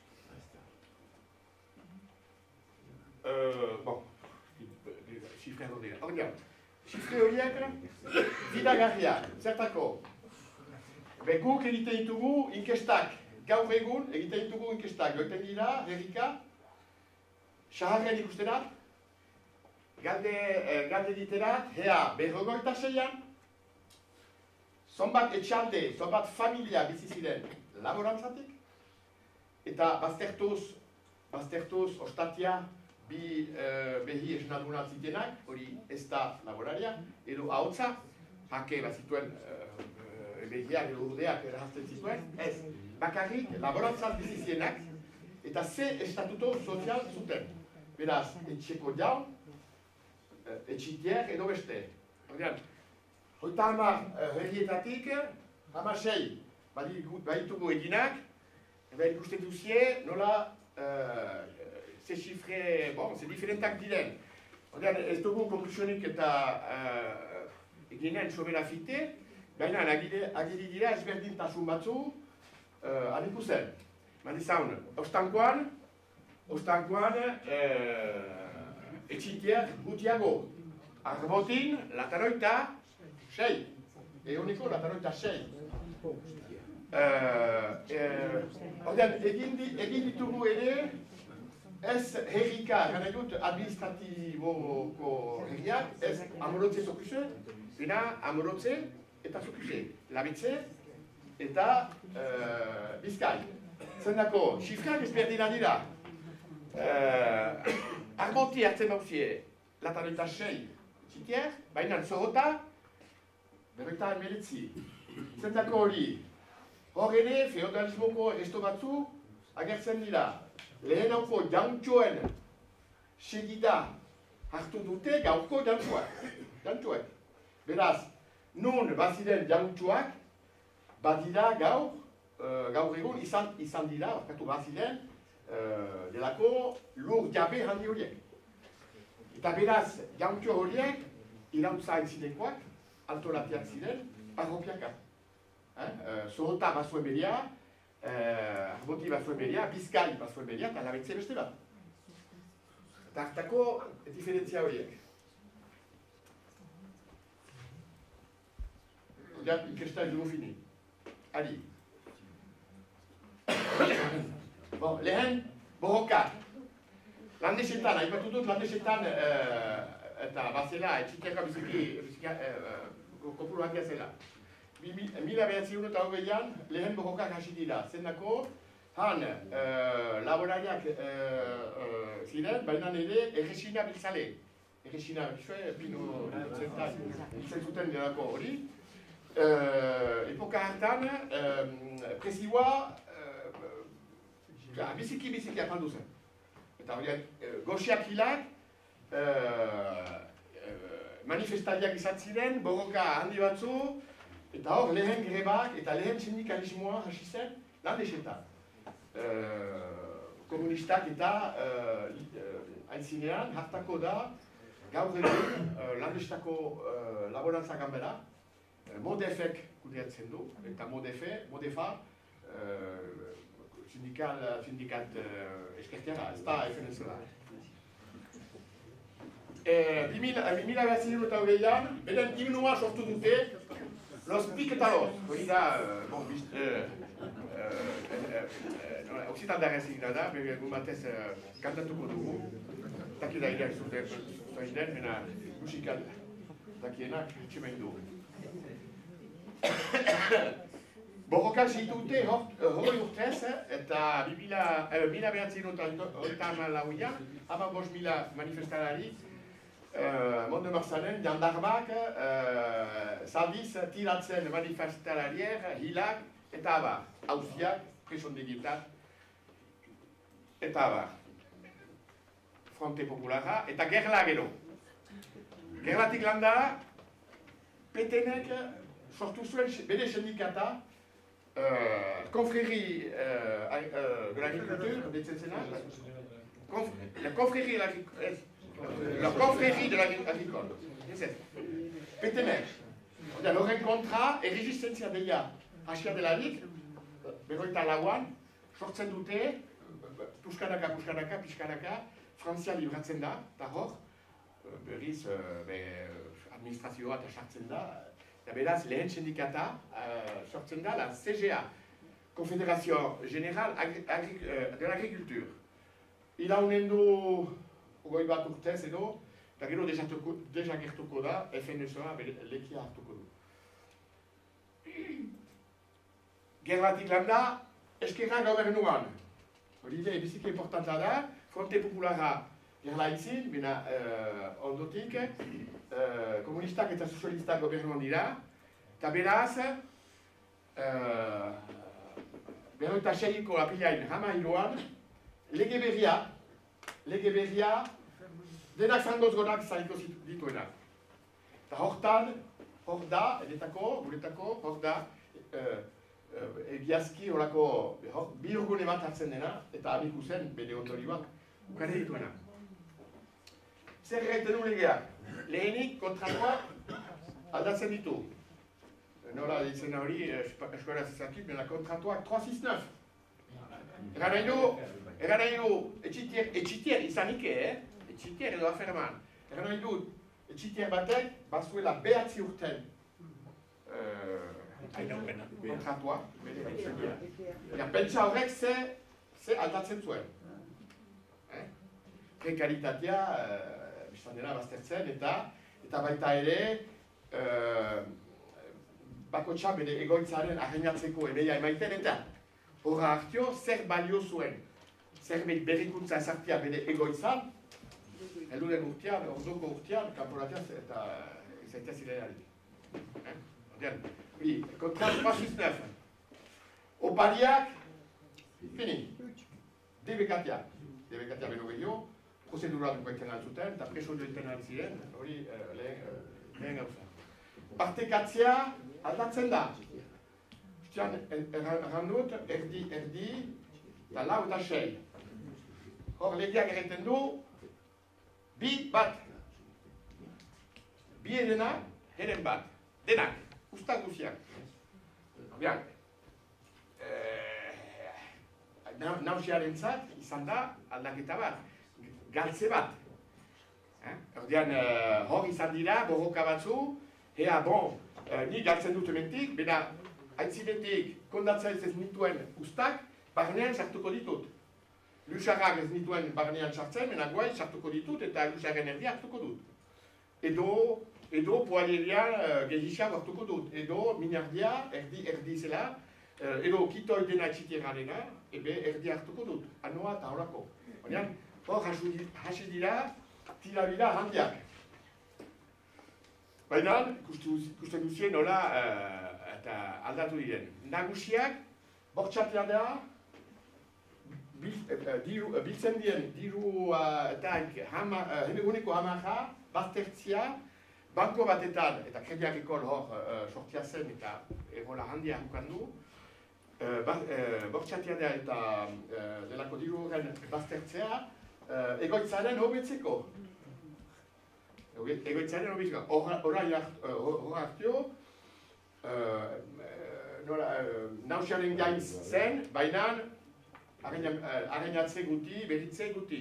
Bon, xifre hori. Ordean, xifre horiek, fidagarria, zertako, guk egiten ditugu inkestak, gaur egun, egiten ditugu inkestak, goiten dira, herrika, saharren ikustenak, galde, eh, galde diterat, hea berrogoita seian, zonbat etxalde, zonbat familia biziziren laborantzatik, eta baztertuz, baztertuz, ostatia, bi eh, behi esnaduna zitenak, hori ez da laboraria, edo ahotza, hake bazituen eh, behiak edo urdeak errazten zituen, ez. Bakarrik, laborantzat bizizienak, eta ze estatuto sozial zuten. Beraz, etxeko jaun, etxitiek edo beste. Ordean, hoita hamar herrietatik, hamar sei, baditugu eginak, eta ikusten duzie, nola, ze xifre, bon, ze diferentak diren. Ordean, ez dugu konklusionik eta eginen sobera fite, baina agiri dira ezberdintasun batzu, Uh, han ikusten, mandizaun, ostankoan, ostankoan, uh, etxitiak gutiago, arbotin, lataroita, sei, egoniko lataroita sei. Uh, uh, Ordean, egin, egin ditugu ere, ez herrika, gana dut, administratiboko herriak, ez amorotze zokuse, bina amorotze eta zokuse, labitze, eta uh, Bizkai. Zendako, xifrak ezberdina dira. Uh, Arboti hartzen bauzie, lataroita sei txitier, baina zorota, berroita emeretzi. Zendako hori, hor ere, feudalismoko resto batzu, agertzen dira, lehenauko jantxoen segida hartu dute gaurko jantxoak. Jantxoek. Beraz, nun baziren jantxoak, badira gaur, uh, gaur egun izan, izan dira, bakatu baziren, uh, delako lur jabe handi horiek. Eta beraz, jantxo horiek, irautza zinekoak, altolatiak ziren, parropiaka. Eh? Uh, Zorota bazuen beria, uh, Arboti bazuen beria, Bizkai bazuen beria, eta labetze beste bat. Eta hartako diferentzia horiek. Ja, ikesta ez dugu fini. Adi. Bon, lehen, borroka. Landesetan, haipatu dut landesetan uh, eta bazela, etxiteako biziki kopuru handia zela. Mila behatziun eta hogeian, lehen borrokak hasi dira. Zendako, han uh, laborariak uh, uh, ziren, baina ere erresina biltzale. Erresina, bizue, pino biltzen zuten delako hori. Uh, epoka hartan, uh, presiua uh, biziki biziki apaldu zen. Eta horiek, uh, goxiak hilak, uh, uh, manifestariak izan ziren, borroka handi batzu, eta hor lehen grebak eta lehen sindikalismoa hasi zen landesetan. Uh, komunistak eta uh, uh, aintzinean hartako da gaur egun uh, landestako uh, laborantza ganbera, Modefek kudeatzen du, eta Modefe, Modefa, uh, sindikal, sindikat uh, eskertiara, ez da F N S da. Mila behatzen eta hogeian, beren himnua sortu dute, Los Piquetalos, hori da, bon, bizt, oksitandarez egina da, begun batez kantatuko dugu, taki da ireak zuten den, mena musikal dakienak txemen du. Borroka zitute hori urtez, eta mila behatzen eta hamalauian, hama bost mila manifestalari, Monde Marzanen, jandarbak, zaldiz tiratzen manifestalarier, hilak, eta abar, hauziak, presondegitak, eta abar. Fronte Populara, eta gerla gero. Gerlatik landa, Petenek sortu zuen bere sindikata, Confrérie de l'agriculture, ditzen zena, la confrérie de l'agriculture, la confrérie de l'agricole. Petenek, horren kontra, erresistentzia deia hasia delarik, berroita lauan, sortzen dute, puskanaka, puskanaka, piskanaka, Frantzia libratzen da, eta hor, berriz, administrazioa eta sartzen da, eta beraz, lehen sindikata sortzen da, la C G A, Confédération Générale de l'Agriculture. Iraunen du ogoi bat urtez edo, eta gero deja gertuko da, F N S A lekia hartuko du. Gerlatik landa, eskerra gobernuan. Hori da, biziki importanta da, Fronte Populara gerla itzin, bina ondotik, komunistak eta sozialistak gobernuan dira, eta beraz, berroita seiko apilain hama hiruan, lege berria, lege berria, denak zangoz gonak zaiko dituena. Eta hortan, hor da, edetako, guretako, hor da, egiazki horako bi urgune bat hartzen dena, eta abiku zen, bede ondorioak, ukare dituena. Zer egiten du legeak? Lehenik kontratuak aldatzen ditu. Nola ditzen hori, eskoraz ezakit, bena kontratuak trois six neuf. Egan nahi du, egan nahi du, etxitier, etxitier izanik, eh? Etxitier edo aferman. Egan nahi du, etxitier batek, bazuela behatzi urten kontratua. Eta pentsa horrek ze aldatzen zuen. Prekaritatea, biztan dela baztertzen, eta baita ere, bakotxa bere egoitzaren arreinatzeko ebeia emaiten, eta horra hartio zer balio zuen, zerbait berrikuntza ezartia bere egoitzan, helduren urtean, ordoko urtean, kanporatean eta izaitea zirenari. Kontrat trois six neuf. Opariak, fini. debekatia. Debekatia beno gehiago, prozedura dukoetan altzuten, eta preso joiten altziren, hori lehen gauza. Partekatzea aldatzen da. Ustean, erran dut, erdi, erdi, eta lau eta sei. Hor, legiak erreten du, bi bat. Bi edena, eren bat. Denak, usta guziak. Bian, nausiaren zat, izan da, aldaketa bat. Galtze bat. Ordean, hor izan dira, borroka batzu, ea, bon, ni galtzen dut ementik, bena, haitzinetik, kondatza ez ez nituen ustak, barnean sartuko ditut. Lusarrak ez nituen barnean sartzen, mena guai sartuko ditut, eta lusarren erdi hartuko dut. Edo, edo poaleria uh, gehisa hartuko dut. Edo minardia, erdi, erdi zela, uh, edo kitoi dena txitierarena, ebe erdi hartuko dut. Anoa eta horako. Baina, hor hasi dira, tira bila handiak. Baina, ikusten duzien nola uh, eta aldatu diren. Nagusiak, bortxatea da, biltzen dien diru eta eguneko hamaja, baztertzia, banko batetan, eta krediak ekol hor sortia zen eta egola handia hukan du, bortxatea da eta delako diru horren baztertzea, egoitzaren hobetzeko. Egoitzaren hobetzeko. Hor hartio, nausiaren gainz zen, baina areñatze guti, beritze guti.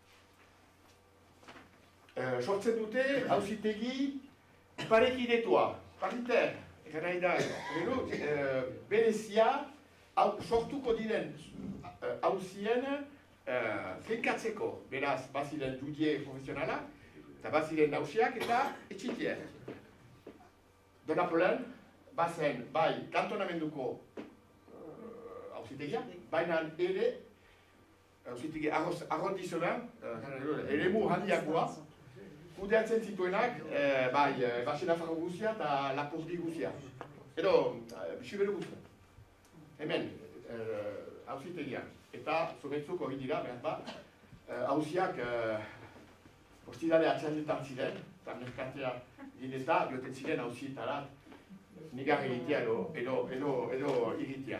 Sortzen dute, hauzitegi, parekidetua, pariter, egan nahi da, berezia, sortuko diren hauzien finkatzeko, beraz, baziren judie profesionala, eta baziren nausiak eta etxitier. Donapolen, bazen, bai, kantonamenduko hauzitegia, baina ere, hauzitegi arrondizionan, ere mu handiakoa, kudeatzen zituenak, bai, Baxena Farro guzia eta Lapurdi guzia. Edo, bisiberu guztia. Hemen, hauzitegian. Eta, zuretzuk hori dira, behar ba, hauziak postidale atxaldetan ziren, eta merkatea gineta, bioten ziren hauzietarat, nigar egitea edo, edo, edo egitea.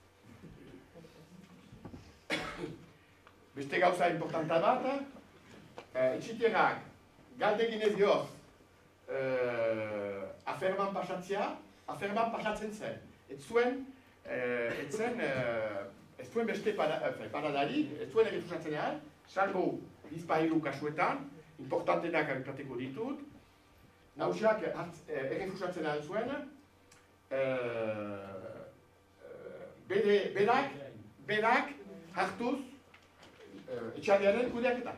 Beste gauza importanta bat, etxitierak, galde ginez dioz, aferman pasatzea, aferman pasatzen zen. Ez zuen, ez zen, ez zuen beste paradari, ez zuen errefusatzen ean, salgo bizpahiru kasuetan, importantenak abipateko ditut, nausiak errefusatzen ean zuen, berak, berak hartuz etxaldearen kudeaketan.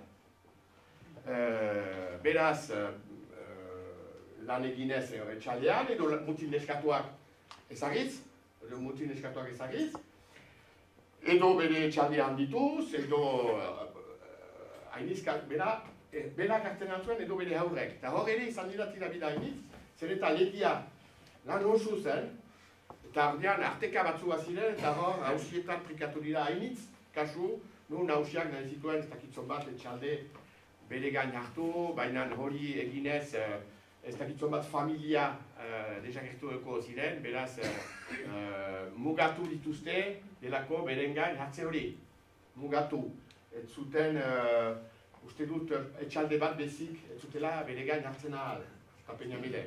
Beraz, lan eginez etxaldean, edo mutin neskatuak ezagiz, edo mutin neskatuak ezagiz, edo bere etxaldean dituz, edo hainizkak, berak hartzen antzuen, edo bere haurrek. Eta hor ere izan dira tira bida hainitz, zer eta legia lan oso zen, eta ordean arteka batzua ziren, eta hor hausietan prikatu dira hainitz, kasu, nun hausiak nahi zituen ez dakitzon bat etxalde bere gain hartu, baina hori eginez ez dakitzon bat familia desagertuko ziren, beraz mugatu dituzte delako beren gain hartze hori, mugatu. Ez zuten, uste dut, etxalde bat bezik, ez zutela bere gain hartzen ahal, kapenia mile.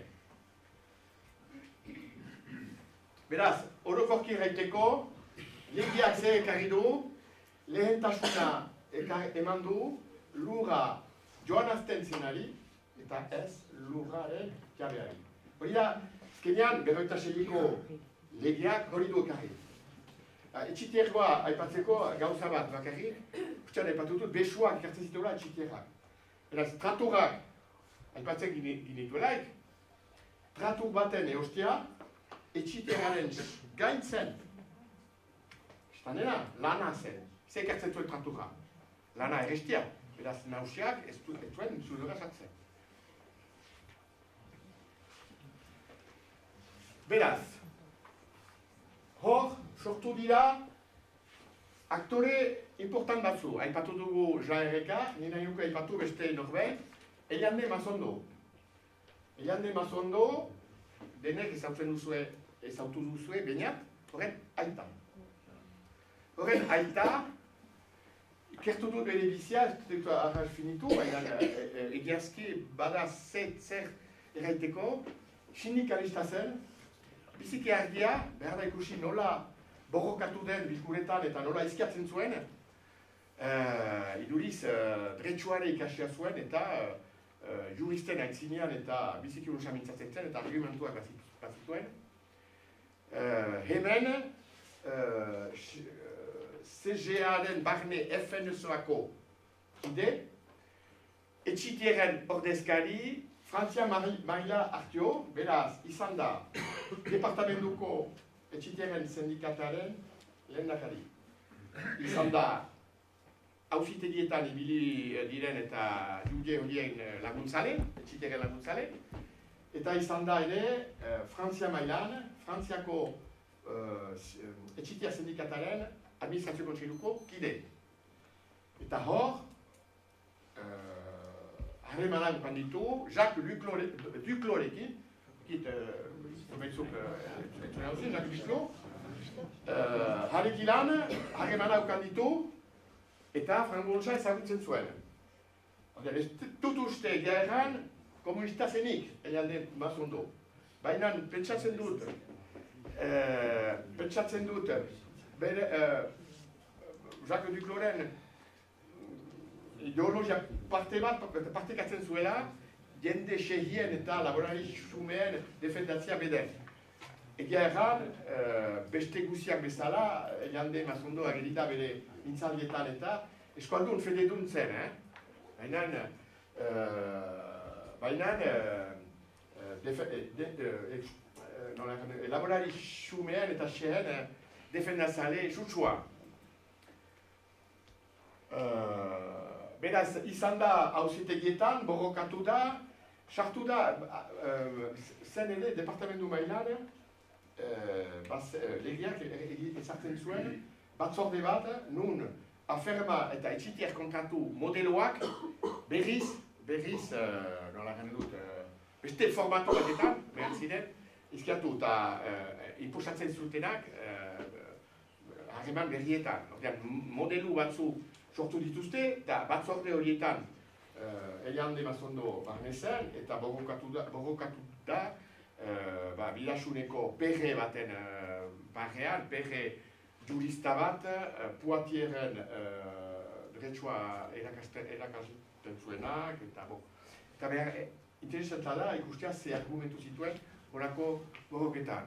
Beraz, orokorki erraiteko, legiak ze ekarri du, lehentasuna eman du lurra joanazten zenari eta ez lurraren jabeari. Hori da, azkenean, berroita seiko legiak hori du ekarri. Etxitiergoa aipatzeko gauza bat bakarri, ustean aipatutut, besuak ikartzen zituela etxitierrak. Beraz, traturak aipatzen ginituelaik, tratu baten eostia, etxitierraren gaintzen, estanena, lana zen. Ze ekartzen zuen tratura. Lana erestia. Beraz, nausiak ez zuen zudura sartzen. Beraz, hor sortu dira aktore important batzu, aipatu dugu Jaerreka, nina nuke aipatu beste norbait, Eliande Mazondo. Eliande Mazondo, denek ezautzen duzue, ezautu duzue, bainat, horren aita. Horren aita, ikertu dut bere bizia, ez dut arras finitu, baina egiazki bada zer zer erraiteko, sindikalista zen, biziki argia, behar da ikusi nola borrokatu den bilkuretan eta nola izkiatzen zuen, uh, iduriz uh, dretsuare ikasia zuen eta uh, juristen aitzinean eta biziki urusa mintzatzen zen eta argumentuak bazituen. Uh, hemen, uh, C G A-den barne F N S A-ko ide, etxitieren ordezkari, Frantzia Maila Artio, beraz, izan da, departamentuko etxitieren sindikataren lehendakari. Izan da, auzitegietan ibili diren eta juge horien laguntzale, etxitieren laguntzale, eta izan da ere, Frantzia Mailan, Frantziako uh, etxitia sindikataren administrazio kontseiluko kide. Eta hor, harremanak uh, ditu, Jacques Duclorekin, kit, betzuk, Jacques Duclo, harekilan, harremanak ditu, eta Frank-Bolsa ezagutzen zuen. Ez dut uste gerran komunista zenik, Eliande Mazondo. Baina pentsatzen dut, uh, pentsatzen dut, bere, uh, Jacques Ducloren ideologia parte bat partekatzen zuela, jende xehien eta laborari xumeen defendatzea beden. Egia erran, uh, beste guziak bezala, Eliande Mazondo agerita bere mintzaldietan eta eskualdun fededun zen, eh? Baina, uh, baina, uh, uh, laborari xumeen eta xehen uh, defendatzale xutsua. Uh, beraz, izan da auzitegietan, borrokatu da, sartu da, uh, zen ere, departamentu mailan, uh, uh, legiak ezartzen zuen, batzorde bat, nun aferma eta etxitier kontratu modeloak berriz, berriz, uh, nola gane dut, uh, beste formatu batetan, behar ziren, izkiatu eta uh, imposatzen zutenak, harreman uh, berrietan. Modelu batzu sortu dituzte, eta batzorde horietan uh, Eliande Mazondo barnezen, eta borrokatu da, borrokatu da uh, ba, bidasuneko perre baten uh, barrean, perre jurista bat, uh, Poitieren uh, dretsua erakasten, erakasten zuenak, eta bo. Eta behar, eh, interesanta da, ikustea ze argumentu zituen horako borroketan.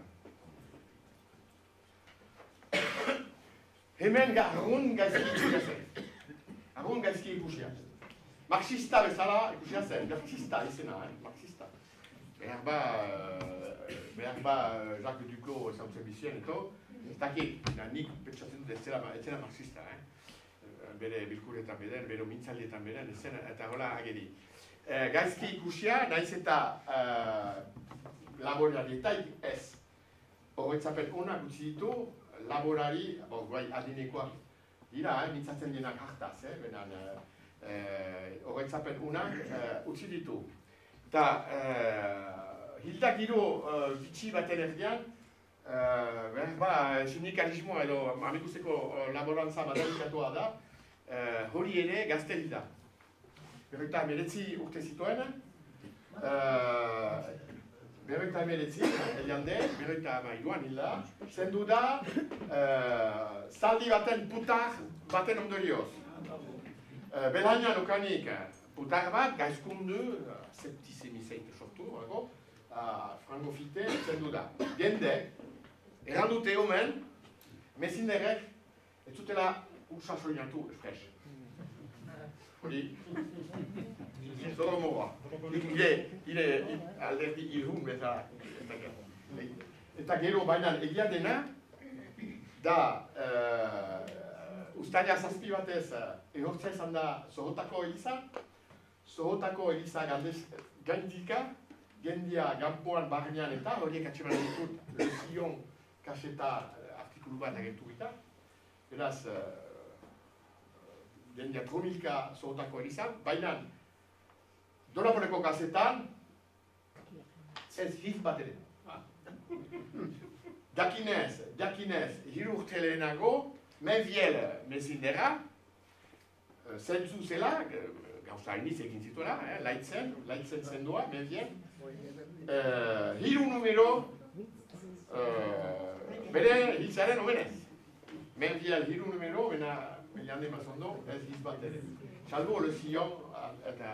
Hemen arrun gaizki ikusia zen. Arrun gaizki ikusia. Marxista bezala ikusia zen, marxista izena, eh? Marxista. Behar ba, behar ba Jacques Duclos ezautzen bizien, eto, ez dakit, nik pentsatzen dut ez zela marxista, eh? Bere bilkuretan beden, bere mintzaldietan beden, ez zen, eta hola ageri. Eh, gaizki ikusia, naiz eta uh, laborarietaik ez. Horretzapen honak utzi ditu, laborari, bo, guai, adinekoak dira, eh, mintzatzen denak hartaz, eh, benan, horretzapen uh, honak uh, utzi ditu. Eta, uh, hilda giro uh, bitxi baten erdian, uh, behar ba, sindikalismoa edo amikusteko uh, laborantza madarikatua da, uh, hori ere gazte hilda. Berroita emeletzi urte zituen, uh, berroita emeletzi, Eliande, berroita mailuan hilda, zendu da, uh, zaldi baten putar baten ondorioz. Uh, Belainan okanik, putar bat, gaizkundu, uh, septisemizeit sortu, uh, frangofite, zendu da. Jende, errandute omen, mezinderek, ez zutela ursa soinatu, fresh. Hori, zoro morra. Ile alderdi irun eta eta gero baina egia dena da ustaria zazpi batez ehortza izan da Zorotako Eliza, Zorotako Eliza gaindika, gendia ganpoan barnean eta horiek atxeman ditut Le Sillon kaseta artikulu bat agertu bita. Beraz, jendea tromilka zorotako erizan, baina Donaponeko kasetan, ez hitz bat ere. Jakinez, jakinez, hiru urte lehenago, menbiel mezindera, zentzu zela, gauza hainiz egin zituela, eh, laitzen, laitzen zendua, menbiel. Uh, hiru numero, uh, bere hitzaren omenez. Menbiel hiru numero, bena, Meliande Mazondo, ez hitz bat ere. Salvo le sillon, eta...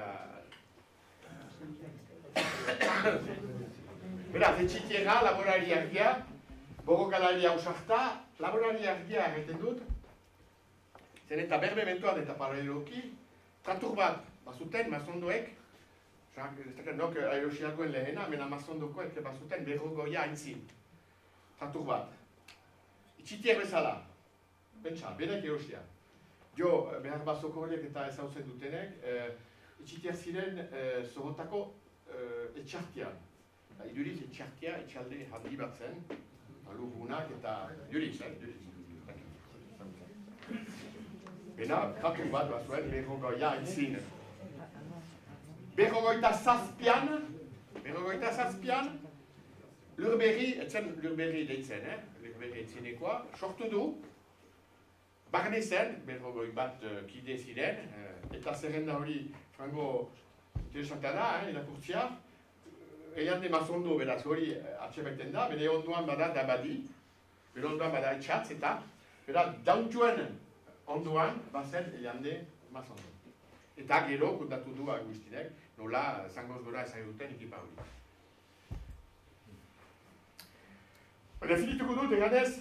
Beraz, etxitiera, laborari argia, borrokalari ausarta, laborari argia egiten dut, zen eta berbe mentuan eta paraleloki, tratur bat, bazuten, mazondoek, ez dakit nok aerosiagoen lehena, mena mazondokoek bazuten berrogoia aintzin. Tratur bat. Etxitier bezala, pentsa, benek erosia. Jo, behar bazoko horiek eta ezautzen dutenek, etxitier ziren zorotako etxartian. Iduriz etxartia, etxalde handi bat zen, lurgunak eta iduriz, eh? Bena, tratur bat bazuen berrogoia aintzin. Berrogoita zazpian, berrogoita zazpian, lurberri, etzen lurberri deitzen, eh? Lurberri eitzenekoa, sortu du, barne zen, berrogoi bat uh, kide ziren, uh, eta zerrenda hori frango interesanta da, eh, irakurtzia, eian de mazondo beraz hori atxe baiten da, bere ondoan bada dabadi, bere ondoan bada etxatz eta, beraz dauntuen ondoan bazen eian de mazondo. Eta gero kontatu du Agustinek, nola zangoz gora ezagir duten ekipa hori. Definituko dut, eganez,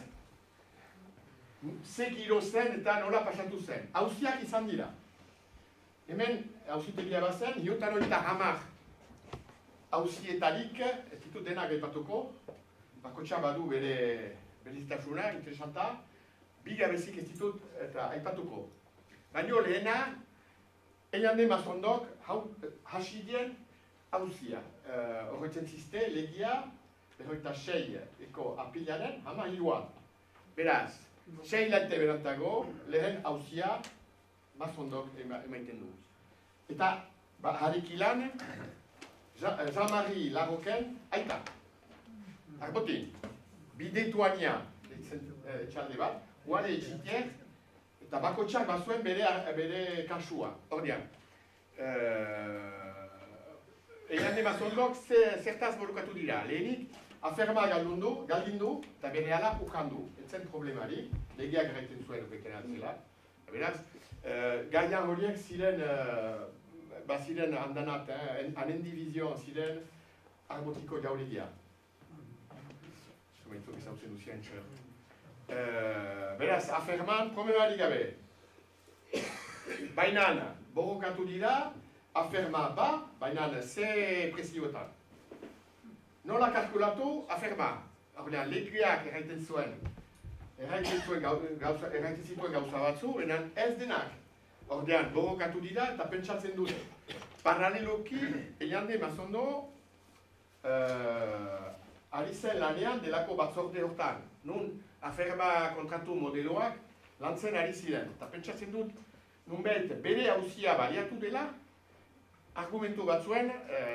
ze giro zen eta nola pasatu zen. Auziak izan dira. Hemen, auzitegia bazen, hiotan hori eta hamar auzietarik, ez ditut denak aipatuko, bakotxa badu bere berezitasuna, interesanta, biga bezik ez ditut eta aipatuko. Baina lehena, eian de mazondok, hasi dien auzia. Horretzen ziste, legia, berroita sei eko apilaren, hama hiruan. Beraz, sei lante berantago, lehen auzia mazondok emaiten du. Eta, harikilan, Jean-Marie Larroken, aita. Arbotin, bidetuania, etxalde bat, uare etxitiek, eta bakotxak bazuen bere kasua. Ordean, eian de mazondok zertaz borukatu dira. Lehenik, aferma galdundu, galdindu, eta bere ala ukandu. Etzen problemari, legeak gaiten zuen upeken altzela. Beraz, gaian horiek ziren, baziren handanat, hanen divizioan ziren arbotiko jauregia. Zumaitu izautzen duzien txer. Beraz, aferman problemari gabe. Bainan, borrokatu dira, aferma ba, bainan, ze presioetan. Nola kalkulatu, aferma. Ordean, lekuiak erraiten zuen, erraiten zituen gauza batzu, enan ez denak. Ordean, borrokatu dira eta pentsatzen dute. Paraleloki, eian de mazondo, ari zen lanean delako batzorde hortan. Nun, aferma kontratu modeloak lantzen ari ziren. Eta pentsatzen dut, nunbait, bere hauzia baliatu dela, argumentu batzuen,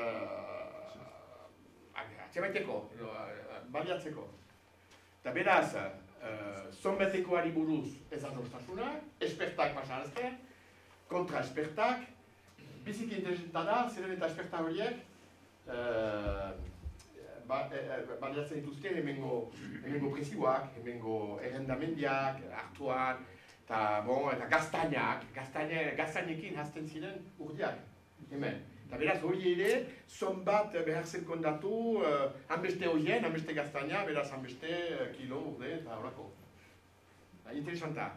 atxemaiteko, baliatzeko. Eta beraz, zonbetekoari buruz ez adostasuna, espertak pasarazten, kontra espertak, biziki interesanta da, zeren eta esperta horiek, baliatzen dituzte hemengo prezioak, hemengo errendamendiak, hartuan, eta gaztainak, gaztainekin hazten ziren urdiak, hemen. Eta beraz hori ere, zonbat behar zen kondatu, hanbeste horien, hanbeste gaztaina, beraz hanbeste kilo urde eta horako. Interesanta.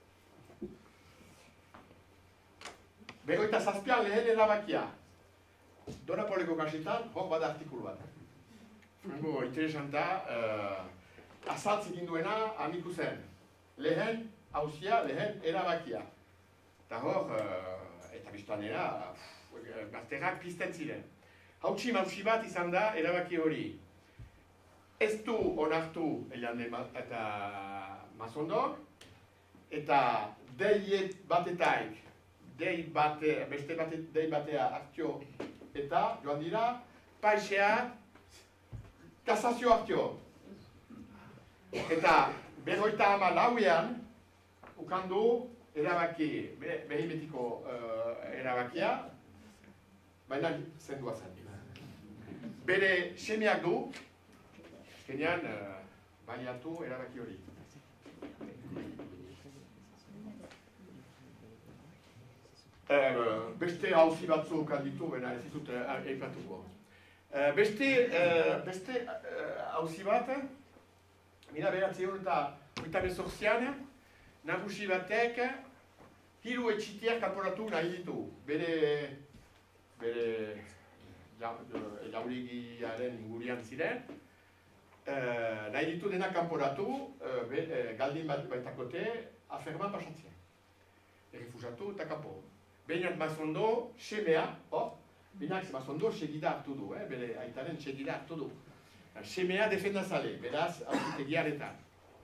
Berroita zazpian lehen erabakia. Donapoleko kasetan, hor bada artikulu bat. Frango, interesanta, azaltz egin duena amiku zen. Lehen hauzia, lehen erabakia. Eta hor, eta biztanera, gazterrak pizten ziren. Hautsi mausi bat izan da erabaki hori. Ez du onartu eian eta mazondok, eta deiet batetaik dei bate, beste bate, dei batea hartio eta joan dira paisea kasazio hartio. Eta berroita ama lauean ukandu erabaki, behimetiko uh, erabakia, baina zendua zen. Bere semeak du, eskenean uh, baiatu erabaki hori. Uh, beste hauzi batzuk ditu, baina ez ditut eipatuko. Uh, beste uh, beste hauzi uh, bat, mira beratzeun eta oita bezortzian, nagusi batek hiru etxitiak kanporatu nahi ditu. Bere bere jauregiaren ingurian ziren, uh, nahi ditu denak kanporatu, uh, be, uh, galdin bat baitakote aferman pasatzea. Errefusatu eta kanpo. Beinat Mazondo, semea, hor, Beinak Mazondo segida hartu du, eh? Bere aitaren segida hartu du. Semea defendazale, beraz, auzitegiaretan.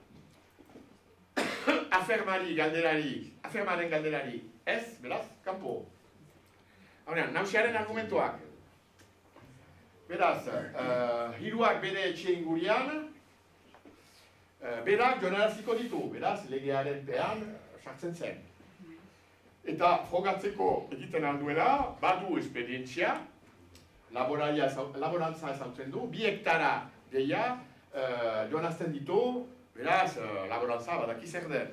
Afermari galderari, afermaren galderari, ez, beraz, kanpo. Haunean, nausiaren argumentuak. Beraz, uh, hiruak bere etxe ingurian, uh, berak jonaraziko ditu, beraz, legearen pean sartzen zen. Eta frogatzeko egiten alduela, badu esperientzia, laborantza ezautzen du, bi hektara deia uh, joanazten ditu, beraz, uh, laborantza badaki zer den.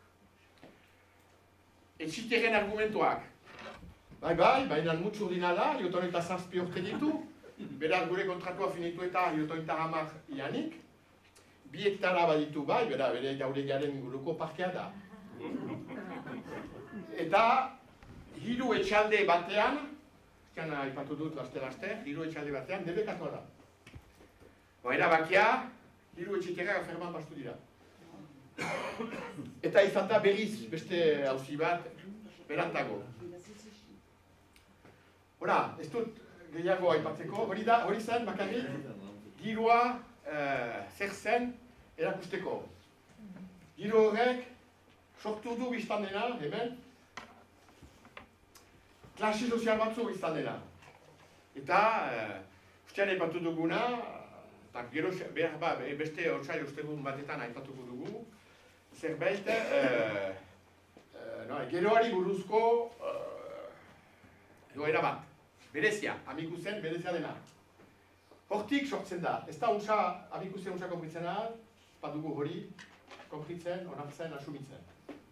Etxiteren argumentuak. Bai, bai, baina mutxurdina da, ioton eta zazpi urte ditu, beraz gure kontratua finitu eta ioton eta hamar ianik, bi hektara baditu bai, bera, bere jauregiaren inguruko parkea da. Eta hiru etxalde batean, ezkan aipatu dut laster-laster, hiru etxalde batean debekatua da. Ba, erabakia, hiru etxitera aferman pastu dira. Eta izan da berriz beste auzi bat berantago. Hora, ez dut gehiago aipatzeko, hori da, hori zen, bakarrik, girua uh, zer zen erakusteko. Giro horrek sortu du biztan dena, hemen, klase sozial batzu biztan dena. Eta, uh, ustean aipatu duguna, eta gero behar ba, beste otsai ostegun batetan aipatuko dugu, zerbait, uh, uh, no, geroari buruzko uh, joera bat. Berezia, amikuzen berezia dena. Hortik sortzen da, ez da unsa, amikuzen unsa konpritzen ahal, badugu hori, konpritzen, onartzen, asumitzen.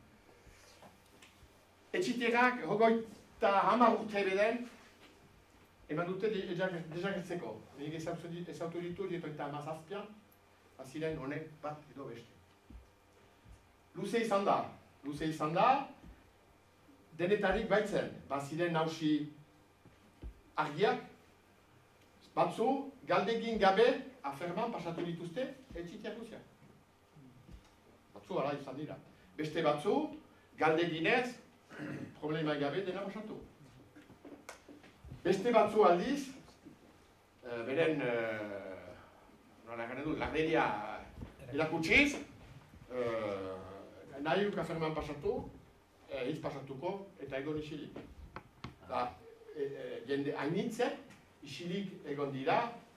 Etxiterak, hogoita hamar urte beden, eman dute dejagertzeko. Nik ezautu ditu, dietoita hamazazpian, aziren honek bat edo beste. Luze izan da, luze izan da, denetarik baitzen, baziren nausi argiak, batzu, galdegin gabe, aferman pasatu dituzte, etxiteak luzeak. Batzu, ala izan dira. Beste batzu, galdeginez, problema gabe dena pasatu. Beste batzu aldiz, uh, beren, uh, nola gane du, larderia erakutsiz, uh, nahi duk aferman pasatu, uh, hitz pasatuko, eta egon isilik. Da, e, e, jende hainitzek, isilik egon dira,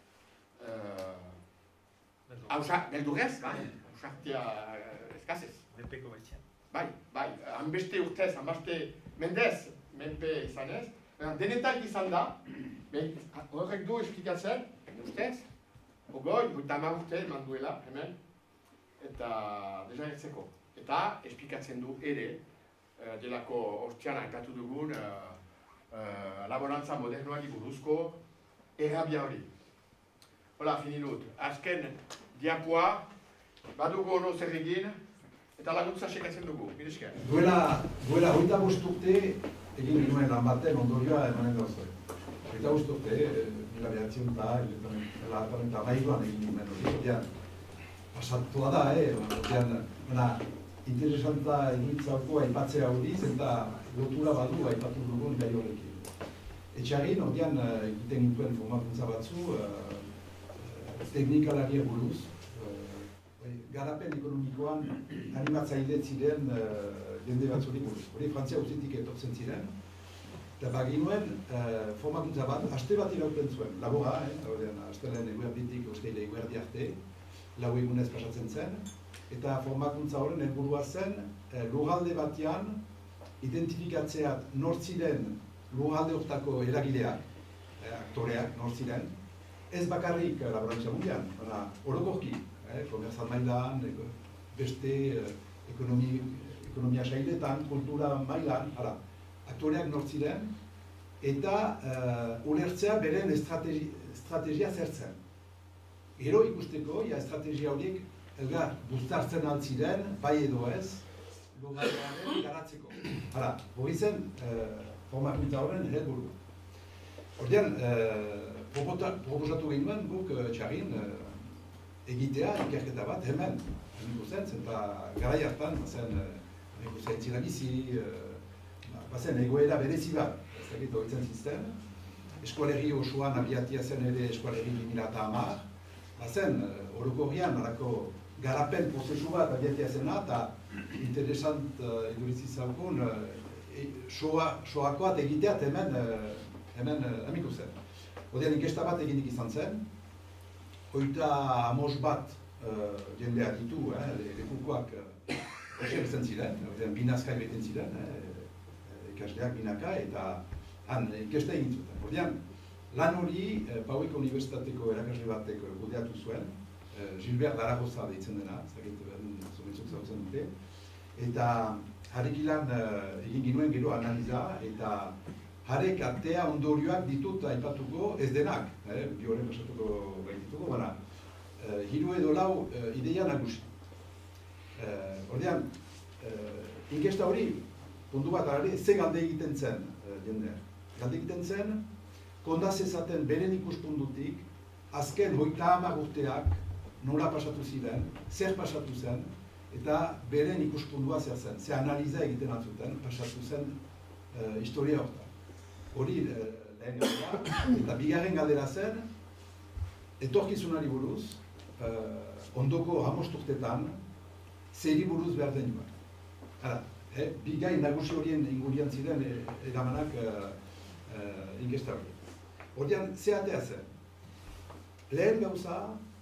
hausa, uh, beldurrez, hausartia uh, eskazez. Menpeko baitxean. Bai, bai, hanbeste urtez, hanbeste mendez, menpe izanez, denetak izan da, horrek du esplikatzen, ustez, ogoi, goita hamar urte eman duela, hemen, eta dejagertzeko. Eta esplikatzen du ere, uh, delako ostiana aipatu dugun, uh, uh, laborantza modernoari buruzko errabia hori. Hola, fini dut. Azken diapoa, badugu ono zer egin, eta laguntza sekatzen dugu, bidezker. Duela, duela hogeita bost urte egin ginoen lan baten ondorioa emanen dauzue. Hogeita bost urte, mila behatzion eta hamairuan egin ginoen hori, ordean, pasatua da, eh? Ordean, baina, interesanta iruditzauko aipatzea horiz, eta lotura badu aipatu dugun gai horrekin. Etxeagin, ordean, egiten gintuen formakuntza batzu, teknikalaria buruz, garapen ekonomikoan animatzaile ziren uh, jende batzuri buruz. Hori Frantzia guztitik etortzen ziren, eta baginuen uh, formakuntza bat, aste bat irauten zuen, labora, eh? Astelen eguerditik, osteile eguerdi arte, lau egunez pasatzen zen, eta formakuntza horren helburua zen uh, lurralde batean identifikatzeat nor ziren lurralde hortako eragileak, eh, aktoreak nor ziren, ez bakarrik laborantza mundian, baina orokorki, eh, komerzat mailan, beste eh, ekonomi, ekonomia sailetan, kultura mailan, hala, aktoreak nor ziren, eta uh, ulertzea beren estrategi, estrategia zertzen. Gero ikusteko, ja estrategia horiek elgar buztartzen altziren, bai edo ez, lurraldearen garatzeko. Hala, hori zen uh, formakuntza horren helburu. Ordean, uh, proposatu gehien guk uh, txarrin uh, egitea ikerketa bat hemen, hemen zen, eta garai hartan, zen, uh, zen zila bizi, uh, bazen egoera berezi bat, ez dakit horitzen zizten, eskualerri osoan abiatia zen ere eskualerri bi mila hamar, bazen orokorrian halako garapen prozesu bat abiatia zena, eta interesant uh, eduritzi zaukun uh, soakoat egiteat hemen, uh, hemen uh, amiko zen. Odean inkesta bat eginik izan zen, hoita amos bat uh, jendea ditu, eh, lekukoak hoxe uh, bezen ziren, odean binazkai beten ziren, eh, ikasleak binaka, eta han inkesta egin zuten. Ordean, lan hori eh, Paueko Unibertsitateko erakasle batek kudeatu zuen, eh, Gilbert Zaragoza deitzen dena, ez dakit zumetzuk zautzen dute, eta harek ilan eh, egin ginuen gero analiza, eta harek artea ondorioak ditut aipatuko ez denak, eh, bi horren pasatuko baitituko, baina eh, hiru edo lau eh, ideia nagusi. Eh, ordean, eh, inkesta hori, kontu bat ari, ze galde egiten zen uh, jendeak. Galde egiten zen, kondaz ezaten beren ikuspundutik, azken hogeita hamar urteak nola pasatu ziren, zer pasatu zen, eta beren ikuspundua zer zen, ze analiza egiten atzuten, pasatu zen uh, historia hortan. Hori uh, lehen galdera, eta bigarren galdera zen, etorkizunari buruz, uh, ondoko hamost urtetan, zeri buruz behar den joan. Hala, Eh, bi gai nagusi horien ingurian ziren edamanak uh, uh, inkesta hori. Ordean, ze atea zen? Lehen gauza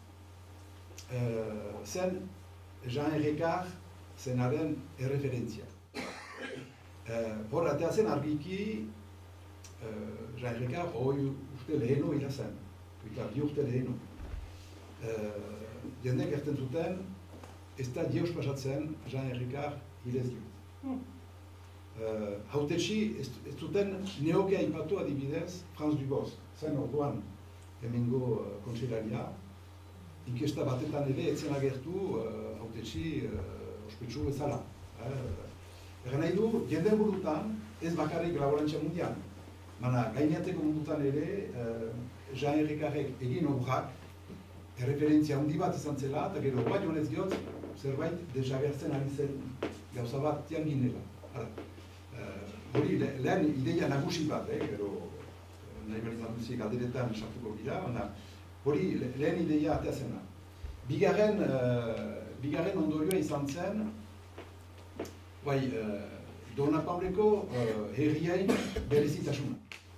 uh, zen Jean Ricard zenaren erreferentzia. Uh, hor atea zen argiki uh, Jean Ricard hoi urte leheno ira zen, eta bi urte leheno. Uh, jendek erten zuten, ez da dieus pasatzen Jean Ricard hilez dio. Hmm. Uh, Hautetxi ez, ez zuten neoke aipatu adibidez Franz Dubos, zen orduan hemengo uh, kontseilaria, inkesta batetan ere etzen agertu uh, hautetxi uh, ospetsu bezala. Uh, Erra nahi du, jenden burutan ez bakarrik laborantza mundian, baina gainateko mundutan ere uh, Jean Ricardek egin obrak, erreferentzia handi bat izan zela, eta gero bat joanez diot, zerbait desagertzen ari zen gauza bat tian ginela. Hori, uh, lehen ideia nagusi bat, eh, gero nahi balizan duzik alderetan sartuko gira, baina hori lehen ideia atea zena. Bigarren, uh, bigarren ondorioa izan zen, bai, uh, Dona Pauleko uh, herriain berezitasuna.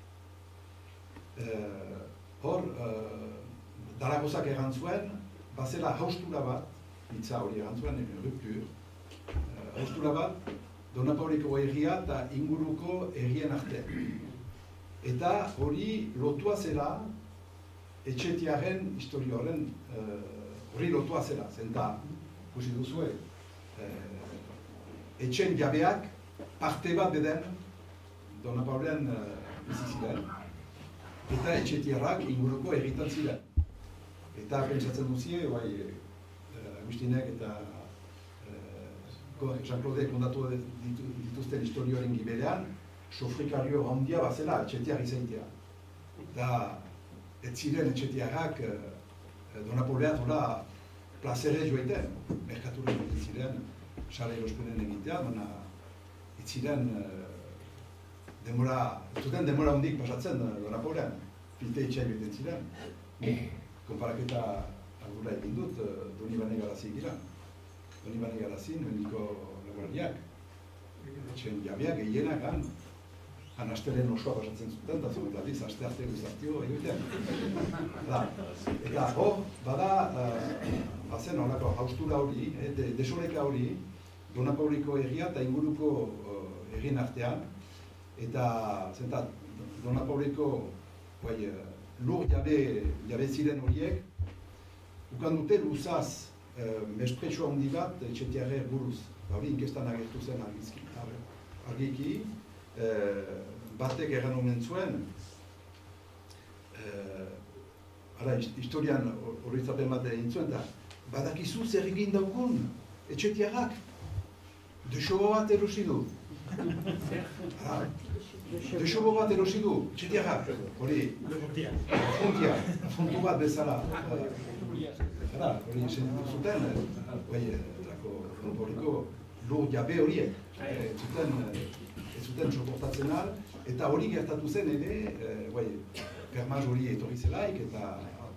Uh, hor, uh, Daragozak erran zuen, bazela haustura bat, hitza hori erran zuen, ruptur, haustura bat, Dona Pauleko herria eta inguruko herrien artean. Eta hori lotua zela, etxetiaren historia horren hori uh, lotua zela, zenta, kusi duzue, uh, etxen jabeak parte bat beden Dona Paulen uh, bizi ziren, eta etxetiarrak inguruko herritan ziren. Eta pentsatzen duzie, bai, uh, Agustinek eta Jean-Claude kondatu dituzten historioaren giberean, sofrikario handia bazela etxetiar izaitea. Eta ez ziren etxetiarrak Dona Paulean hola plazere joaiten, merkaturen ez ziren, sare erospenen egitea, baina ez ziren demora, ez zuten demora handik pasatzen Dona Paulean, filte etxea egiten ziren. Konparaketa argula egin dut, Doni Bane Garazi gira. Doni Bane Garazin, mendiko laborariak. etxen jabeak gehienak han. Han astelen osoa pasatzen zuten, eta zuen aldiz, aste arte guzartio egiten. Eta hor, bada, bazen horako haustura hori, desoreka hori, Dona Pauleko herria eta inguruko herrien artean, eta zentat, Dona Pauleko lur jabe ziren horiek, ukan dute luzaz mespretxo handi bat etxetiarrer buruz. Hori inkestan agertu zen argiki, batek erran omen zuen, historian horretzapen bat egin zuen, eta badakizu zer egin daugun etxetiarrak, dexobo bat erosi du. Dexobo bat erosi du, etxetiarrak, hori, frontia, frontu bat bezala. Hori sentitu zuten, horiko lur jabe horiek, ez zuten soportatzen al, eta hori gertatu zen ere, permaz hori etorri zelaik, eta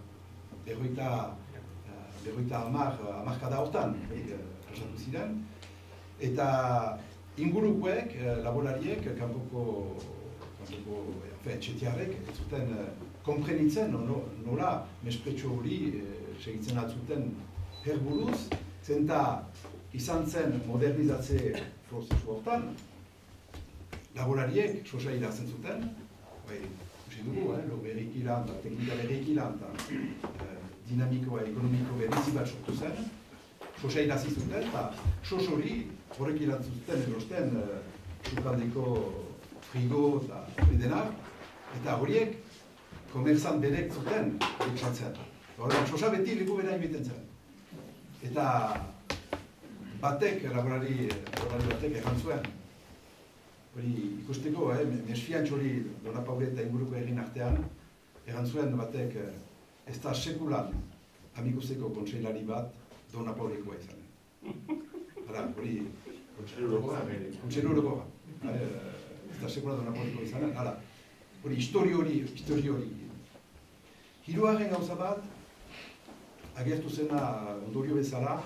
berroita hamarkada hortan pasatu ziren, eta ingurukoek, laborariek, kanpoko etxetiarrek, ez zuten konprenitzen nola mespretxo hori segitzen atzuten herburuz, zenta izan zen modernizatze prozesu hortan, laborariek sosa irazen zuten, ikusi dugu, lo berrik ilan, teknika berrik ilan, dinamikoa, ekonomiko berrizi bat sortu zen, sosa irazi zuten, eta sos hori horrek iratzen zuten erosten sukaldeko frigo eta hori denak, eta horiek komerzan berek zuten eksatzen. Sosa beti leku bera inbiten zen. Eta batek, laborari batek egan zuen, hori ikusteko, mesfiantz hori Dona Paule eta inguruko egin artean, egan zuen batek ez da sekulan amikuseko kontseilari bat Dona Paulekoa izan. Hala, hori... Kontseilu orokoa. Ez da sekulan Dona Paulekoa izan. Hala, hori histori hori, histori hori. Hiruaren gauza bat, agertu zena ondorio bezala,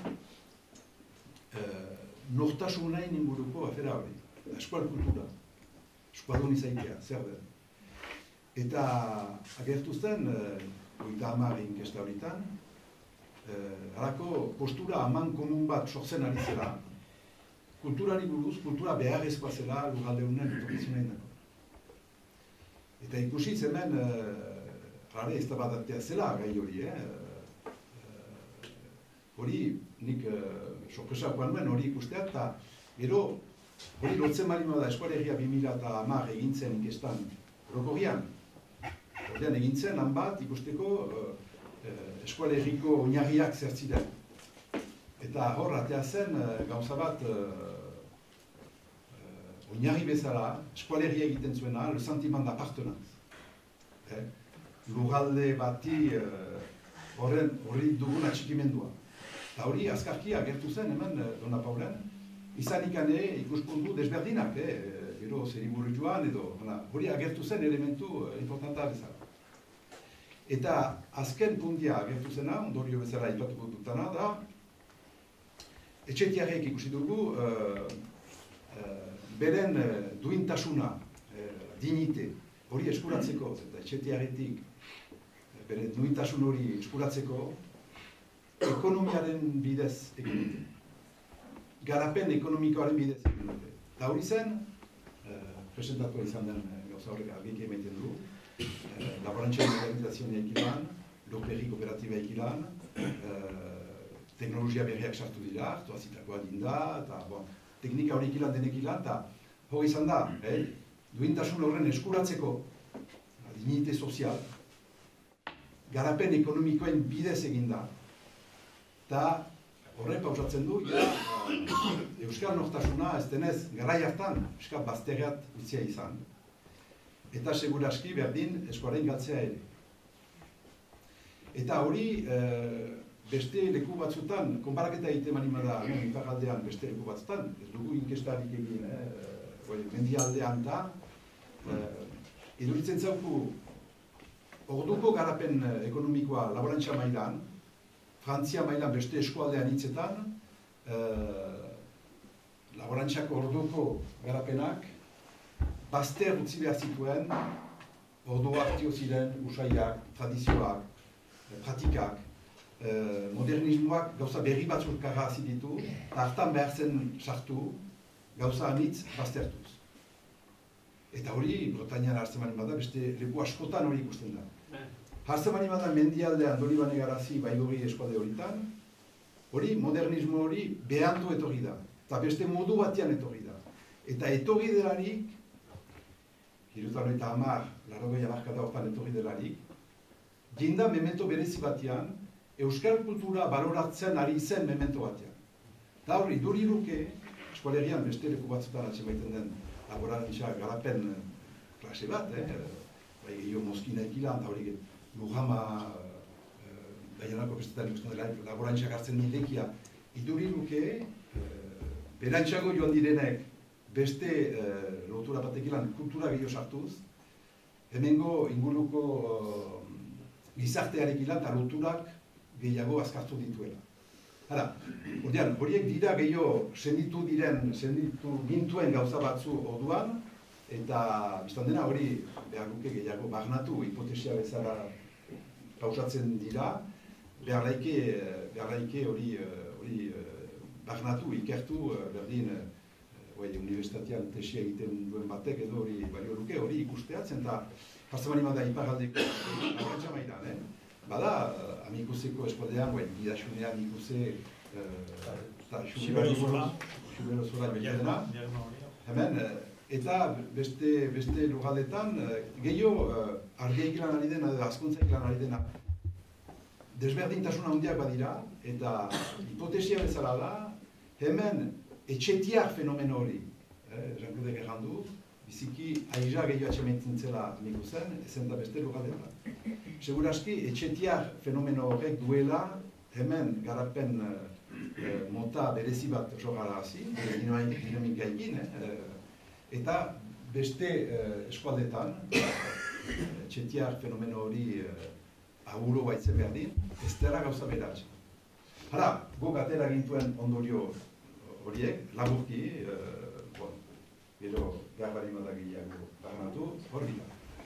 nortasunain inguruko afera hori. Eskual kultura, eskualdun izaitea, zer den. Eta agertu zen, oita hamar inkesta horietan, harako postura haman komun bat sortzen ari zela, kulturari buruz, kultura beharrezkoa zela lurralde honen etorkizunein dago. Eta ikusi hemen, rare ez da badatea zela gai hori, hori nik sorpresakoan nuen hori ikustea, eta gero, hori lotzen marima da eskualegia bi mila hamar egintzen inkestan orokorrian. Ordean egintzen han bat ikusteko eskualegiko oinarriak zertziren. Eta hor, atea zen gauza bat oinarri bezala, eskualegia egiten zuena, le sentiment d'appartenance. Lurralde bati horri dugun atxikimendua. Eta hori azkarki agertu zen hemen Dona Paulen, izan ikane ikuspuntu desberdinak, gero zeriburu joan edo, hori agertu zen elementu importanta bezala. Eta azken puntia agertu zena, ondorio bezala ipatuko dutana da, etxetiarrek ikusi dugu, beren duintasuna, dignite, hori eskuratzeko, eta etxetiarretik, beren duintasun hori eskuratzeko, ekonomiaren bidez egin dute. Garapen ekonomikoaren bidez egin dute. Eta hori zen, presentatu izan den gauza horrek argiki emaiten du, laborantxaren organizazioa ekilan, lurperri kooperatiba ekilan, teknologia berriak sartu dira, toazitakoa dinda, eta teknika hori ekilan denek ilan, eta hori izan da, duintasun horren eskuratzeko, dignite sozial, garapen ekonomikoen bidez egin da, eta horre pausatzen du, euskal nortasuna ez denez garai hartan, euskal bazterreat utzia izan. Eta seguraski berdin eskuaren galtzea ere. Eta hori beste leku batzutan, konparaketa egiten manima da, iparraldean beste leku batzutan, ez dugu inkestarik egin, mendialdean da, eduritzen zauku orduko garapen ekonomikoa laborantza mailan, Frantzia mailan beste eskualdean hitzetan, laborantzako orduko garapenak bazter utzi behar zituen ordu hartio ziren usaiak, tradizioak, pratikak, modernismoak gauza berri batzuk karra ditu, eta hartan behar zen sartu gauza anitz baztertuz. Eta hori, Bretañan hartzen mani bada, beste leku askotan hori ikusten da. Hartzen mani bada mendialdean Donibane Garazi baigorri eskualde horitan, hori modernismo hori behantu etorri da, eta beste modu batean etorri da. Eta etorri delarik, hirutan eta hamar, laurogei hamarkada hortan etorri delarik, jinda memento berezi batean, euskal kultura baloratzen ari zen memento batean. Eta hori, duri luke, eskualerian beste leku batzutan atxemaiten den laborantza garapen klase bat, eh? Bai, gehiago Mozkina ekilan, eta hori Lujama, Dayanako bestetan ikusten dela, laborantza gartzen nirekia, iduri luke, berantxago joan direnek, beste lotura batekilan kultura gehiago sartuz, hemengo inguruko gizartearekilan eta loturak gehiago azkartu dituela. Hala, ordean, horiek dira gehiago senditu diren, senditu gintuen gauza batzu orduan, eta biztan dena hori behar duke gehiago barnatu, hipotesia bezala pausatzen dira, behar laike hori barnatu, ikertu, berdin, universitatean tesia egiten duen batek edo hori balio duke, hori ikusteatzen, eta jartzen bani bada iparaldeko laborantza mailan, eh? Bada, amikuseko eskualdean, bidasunean ikuse, eta xubero zola betena, hemen, eta beste lugaletan, gehiago argeikilan ari dena, azkuntzakilan ari dena, desberdintasuna handiak badira, eta hipotesia bezala da, hemen etxetiar fenomeno hori, Jean-Claude errandu, biziki aira gehiago atxamentzen zela amiku zen, ezen da beste lugaletan. Seguraski, etxetiar fenomeno horrek duela, hemen garapen mota berezi bat jogarazi, dinamik gaikin, eta beste eskualdetan, etxetiar fenomeno hori agulo baitzen behar din, ez dela gauza beratxa. Hala, guk atera gintuen ondorio horiek, laburki, gero garbari madagileago barnatu, hor dira.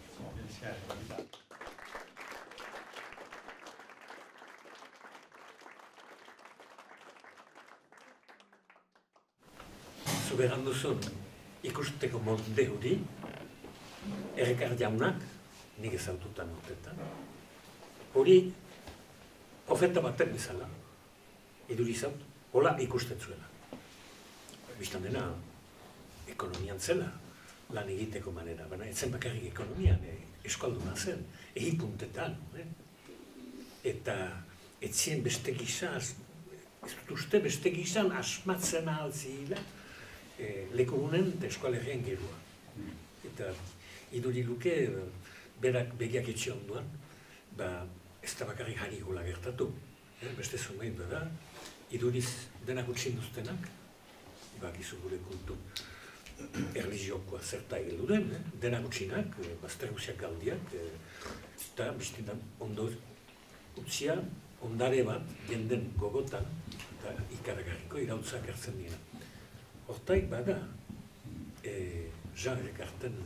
Zuberan duzun ikusteko molde hori, Errekar jaunak, nik ezaututan urtetan, hori ofeta batek bezala, idurizaut, hola ikusten zuela. Bistan dena, ekonomian zela, lan egiteko manera, baina etzen bakarrik ekonomian, eskalduna zen, egipuntetan, eta etzien beste gizaz, ez dut uste beste gizan asmatzen altzila, lekugunen eta eskualerrien gerua. Eta iduri luke, berak begiak etxe onduan, ez da bakarrik harri gola gertatu. Beste zumein bera, iduriz denak utxin duztenak, bakizu gure kultu erlijiokoa zerta egeldu den, denak utxinak, bazterruziak galdiak, eta biztinan ondo utzia, ondare bat, jenden gogotan, eta ikaragarriko irautzak hartzen dira. Hortaik bada, Jean Errekarten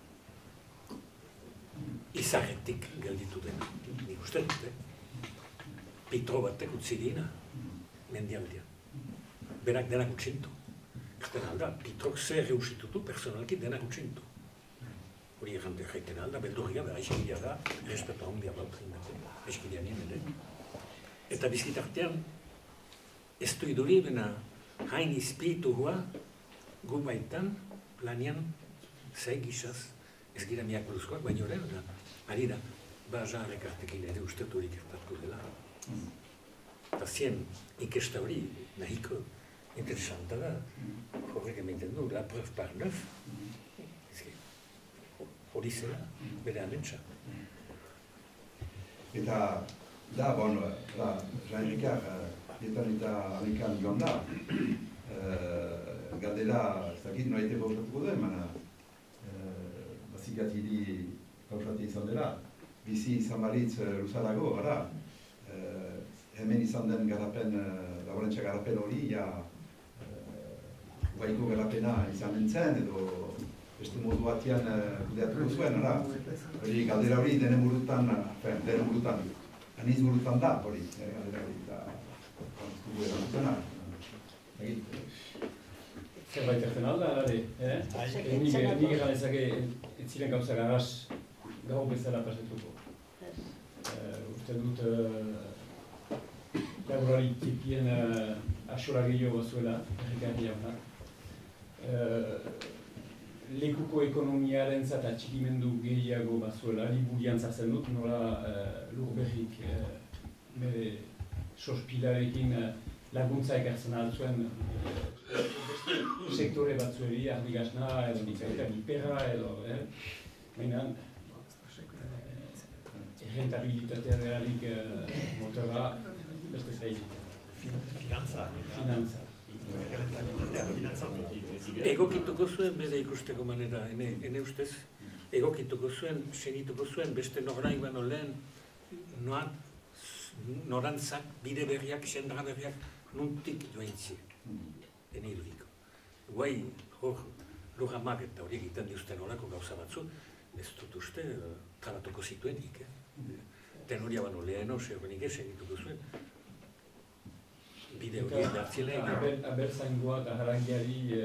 izarretik gelditu dena. Nik uste dute, pitro batek utzi dina, mendialdean. Berak denak utxintu. Erten alda, pitrok zer reusitutu personalki denak utxintu. Hori errante jaiten alda, beldurria da, aiskilia da, respeto handia bautrinako, aiskilia nien, eta bizkitartean, ez du iduri, bena hain izpitu hua, gu baitan, planian, zei gizaz, ez gira miak buruzkoak, baina horren, ari da, ba Jean Errekartekin ere ustetu hori gertatu dela. Eta zien ikesta hori, nahiko, interesanta da, horrek emaiten du, la preuve par neuf, hori zela, bere amentsa. Eta, da, bon, da, Jean Errekar, dietan eta amekan joan da, galdera, ez dakit, noaite pausatuko den, mana, bazikat hiri pausatu izan dela, bizi izan baritz luzarago, gara, hemen izan den garapen, laborantza garapen hori, ja, gaiko garapena izan nintzen, edo beste modu batean kudeatuko zuen, ara? Hori, galdera hori denen burutan, denen burutan, aniz burutan da, hori, galdera hori, eta dugu erantzuna. Zerbait erten alda, alare, eh? Nik egan ezake, ez ziren gauza garras gau bezala pasetuko. Uste dut, laborari tipien asora gehiago bazuela, errikarri jauna. Lekuko ekonomiaren zata txikimendu gehiago bazuela, liburian zartzen dut, nola lur berrik bere sospilarekin laguntza ekartzen altzuen sektore batzueri, ardigasna, edo nikaita nipera, edo, mainan, rentabilitatea realik motora beste zaizik. Finantza. Finantza. Egokituko zuen bere ikusteko manera, ene ustez, egokituko zuen, segituko zuen, beste norain bano lehen, noan, norantzak, bide berriak, sendra berriak, nuntik joaintzi, ene irudiko. Guai, hor, lurramak eta hori egiten diuzten horako gauza batzu, ez dut uste, trabatuko zituenik, ten hori abano lehen, ose horrenik ez egituko zuen. Bide hori edartzile egin. Abertzaingoa eta harangiari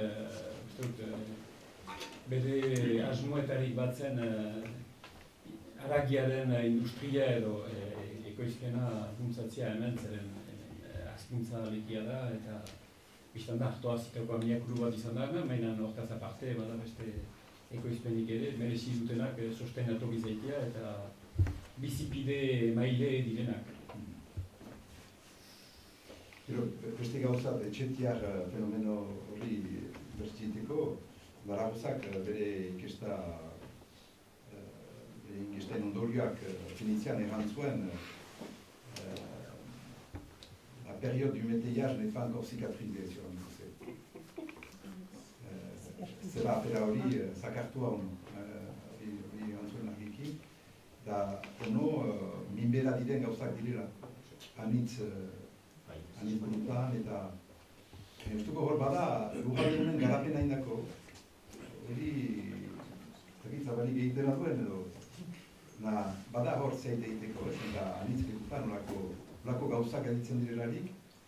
bere asmoetarik batzen haragiaren industria edo ekoizpena funtzatzea hemen zeren azkuntza lekia da eta biztan da hartoa zitako amiakuru bat izan da hemen, mainan hortaz aparte bada beste ekoizpenik ere, merezi dutenak sostenatu bizaitia eta bizipide maile direnak. Gero, beste gauzat, etxetiar fenomeno hori bertziteko, Baragozak bere inkesta, bere inkesten ondorioak finitzean erran zuen, la période du métayage n'est pas encore cicatrisée sur un lycée. Zela apera hori, zakartua ono, hori erran zuen argiki, da ono, minbera diren gauzak direla, anitz, anitz burutan, eta ustuko hor bada, lugaldenen garapena indako, hori, zakit zabalik egiten duen edo, na, bada hor zeite egiteko, ez, eta anitz lekutan, olako gauzak aditzen direlarik,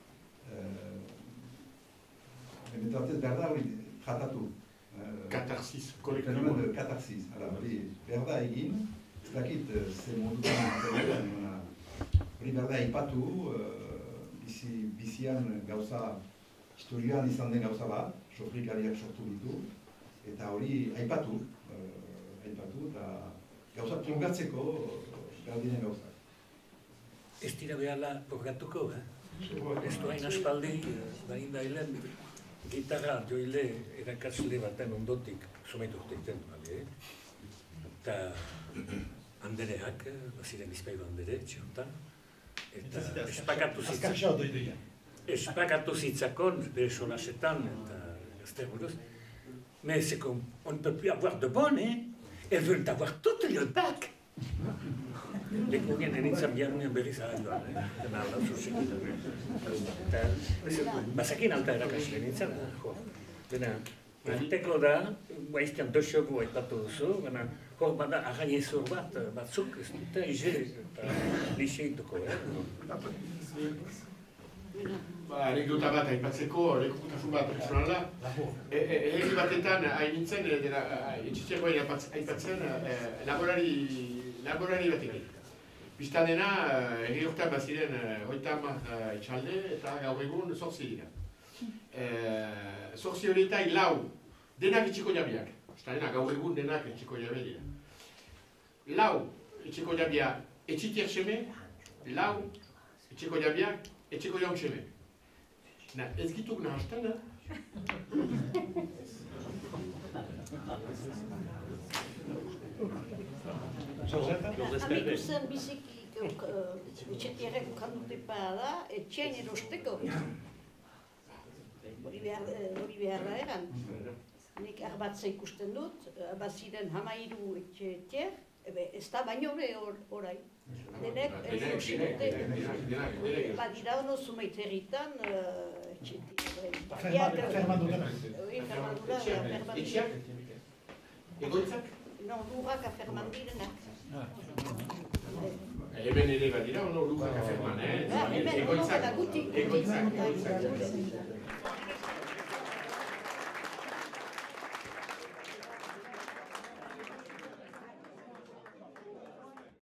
emetatez behar da hori jatatu. Katarsis, kolektibo. Fenomen de katarsis, hori behar da egin, ez dakit ze modutan, hori behar da ipatu, bizian gauza, historioan izan den gauza bat, sofrikariak sortu ditu, eta hori aipatu, aipatu, eta gauza trungatzeko behar diren gauza. Ez dira behala orgatuko, eh? Ez du hain aspaldi, bain da hilen, gitarra joile erakasle baten ondotik somaitu urteiten, bale, eta handereak, baziren bizpailu handere, txiontan, eta espakatu zitzakon, espakatu zitzakon, bere solasetan, eta gazte buruz, mais c'est qu'on on ne peut plus avoir de bonnes, hein? Elles veulent avoir toutes le bac. Lekugien enitzan biharnean berriz ahaioan, dena alda zuzekin. Bazakin alta erakasle nintzen, dena, arteko da, guaiztean doxogu aipatu duzu, baina hor bada againezor bat, batzuk ez dute, ize, eta lixeituko, eh? Anekdota bat aipatzeko, lekukutasun bat pertsonala. Herri batetan hain nintzen, etxitxeko aipatzen, laborari batekin. Biztan dena, herri horretan baziren hogeita hamar etxalde eta gaur egun zortzi dira. Zortzi horietan lau, denak etxeko jabiak. Biztan dena, gaur egun denak etxeko jabe dira. Lau etxeko jabiak etxitiak seme, lau etxeko jabiak etxeko jaun seme. Na, ez gituk nahazten, da? Amiku zen biziki etxetiarek ukandute da, etxean erosteko. Hori behar da eran. Nik arbatza ikusten dut, baziren hamairu etxetiar, ez da baino be orai. Denek erosi dute. Badira ono zumaiterritan, Fermandu dena. Etxeak? Egoitzak? Non, lurrak aferman direnak. Hemen ere badira, ono lukak aferman, eh? Hemen, ono Egoitzak. da gutik. Egoitzak, egoitzak.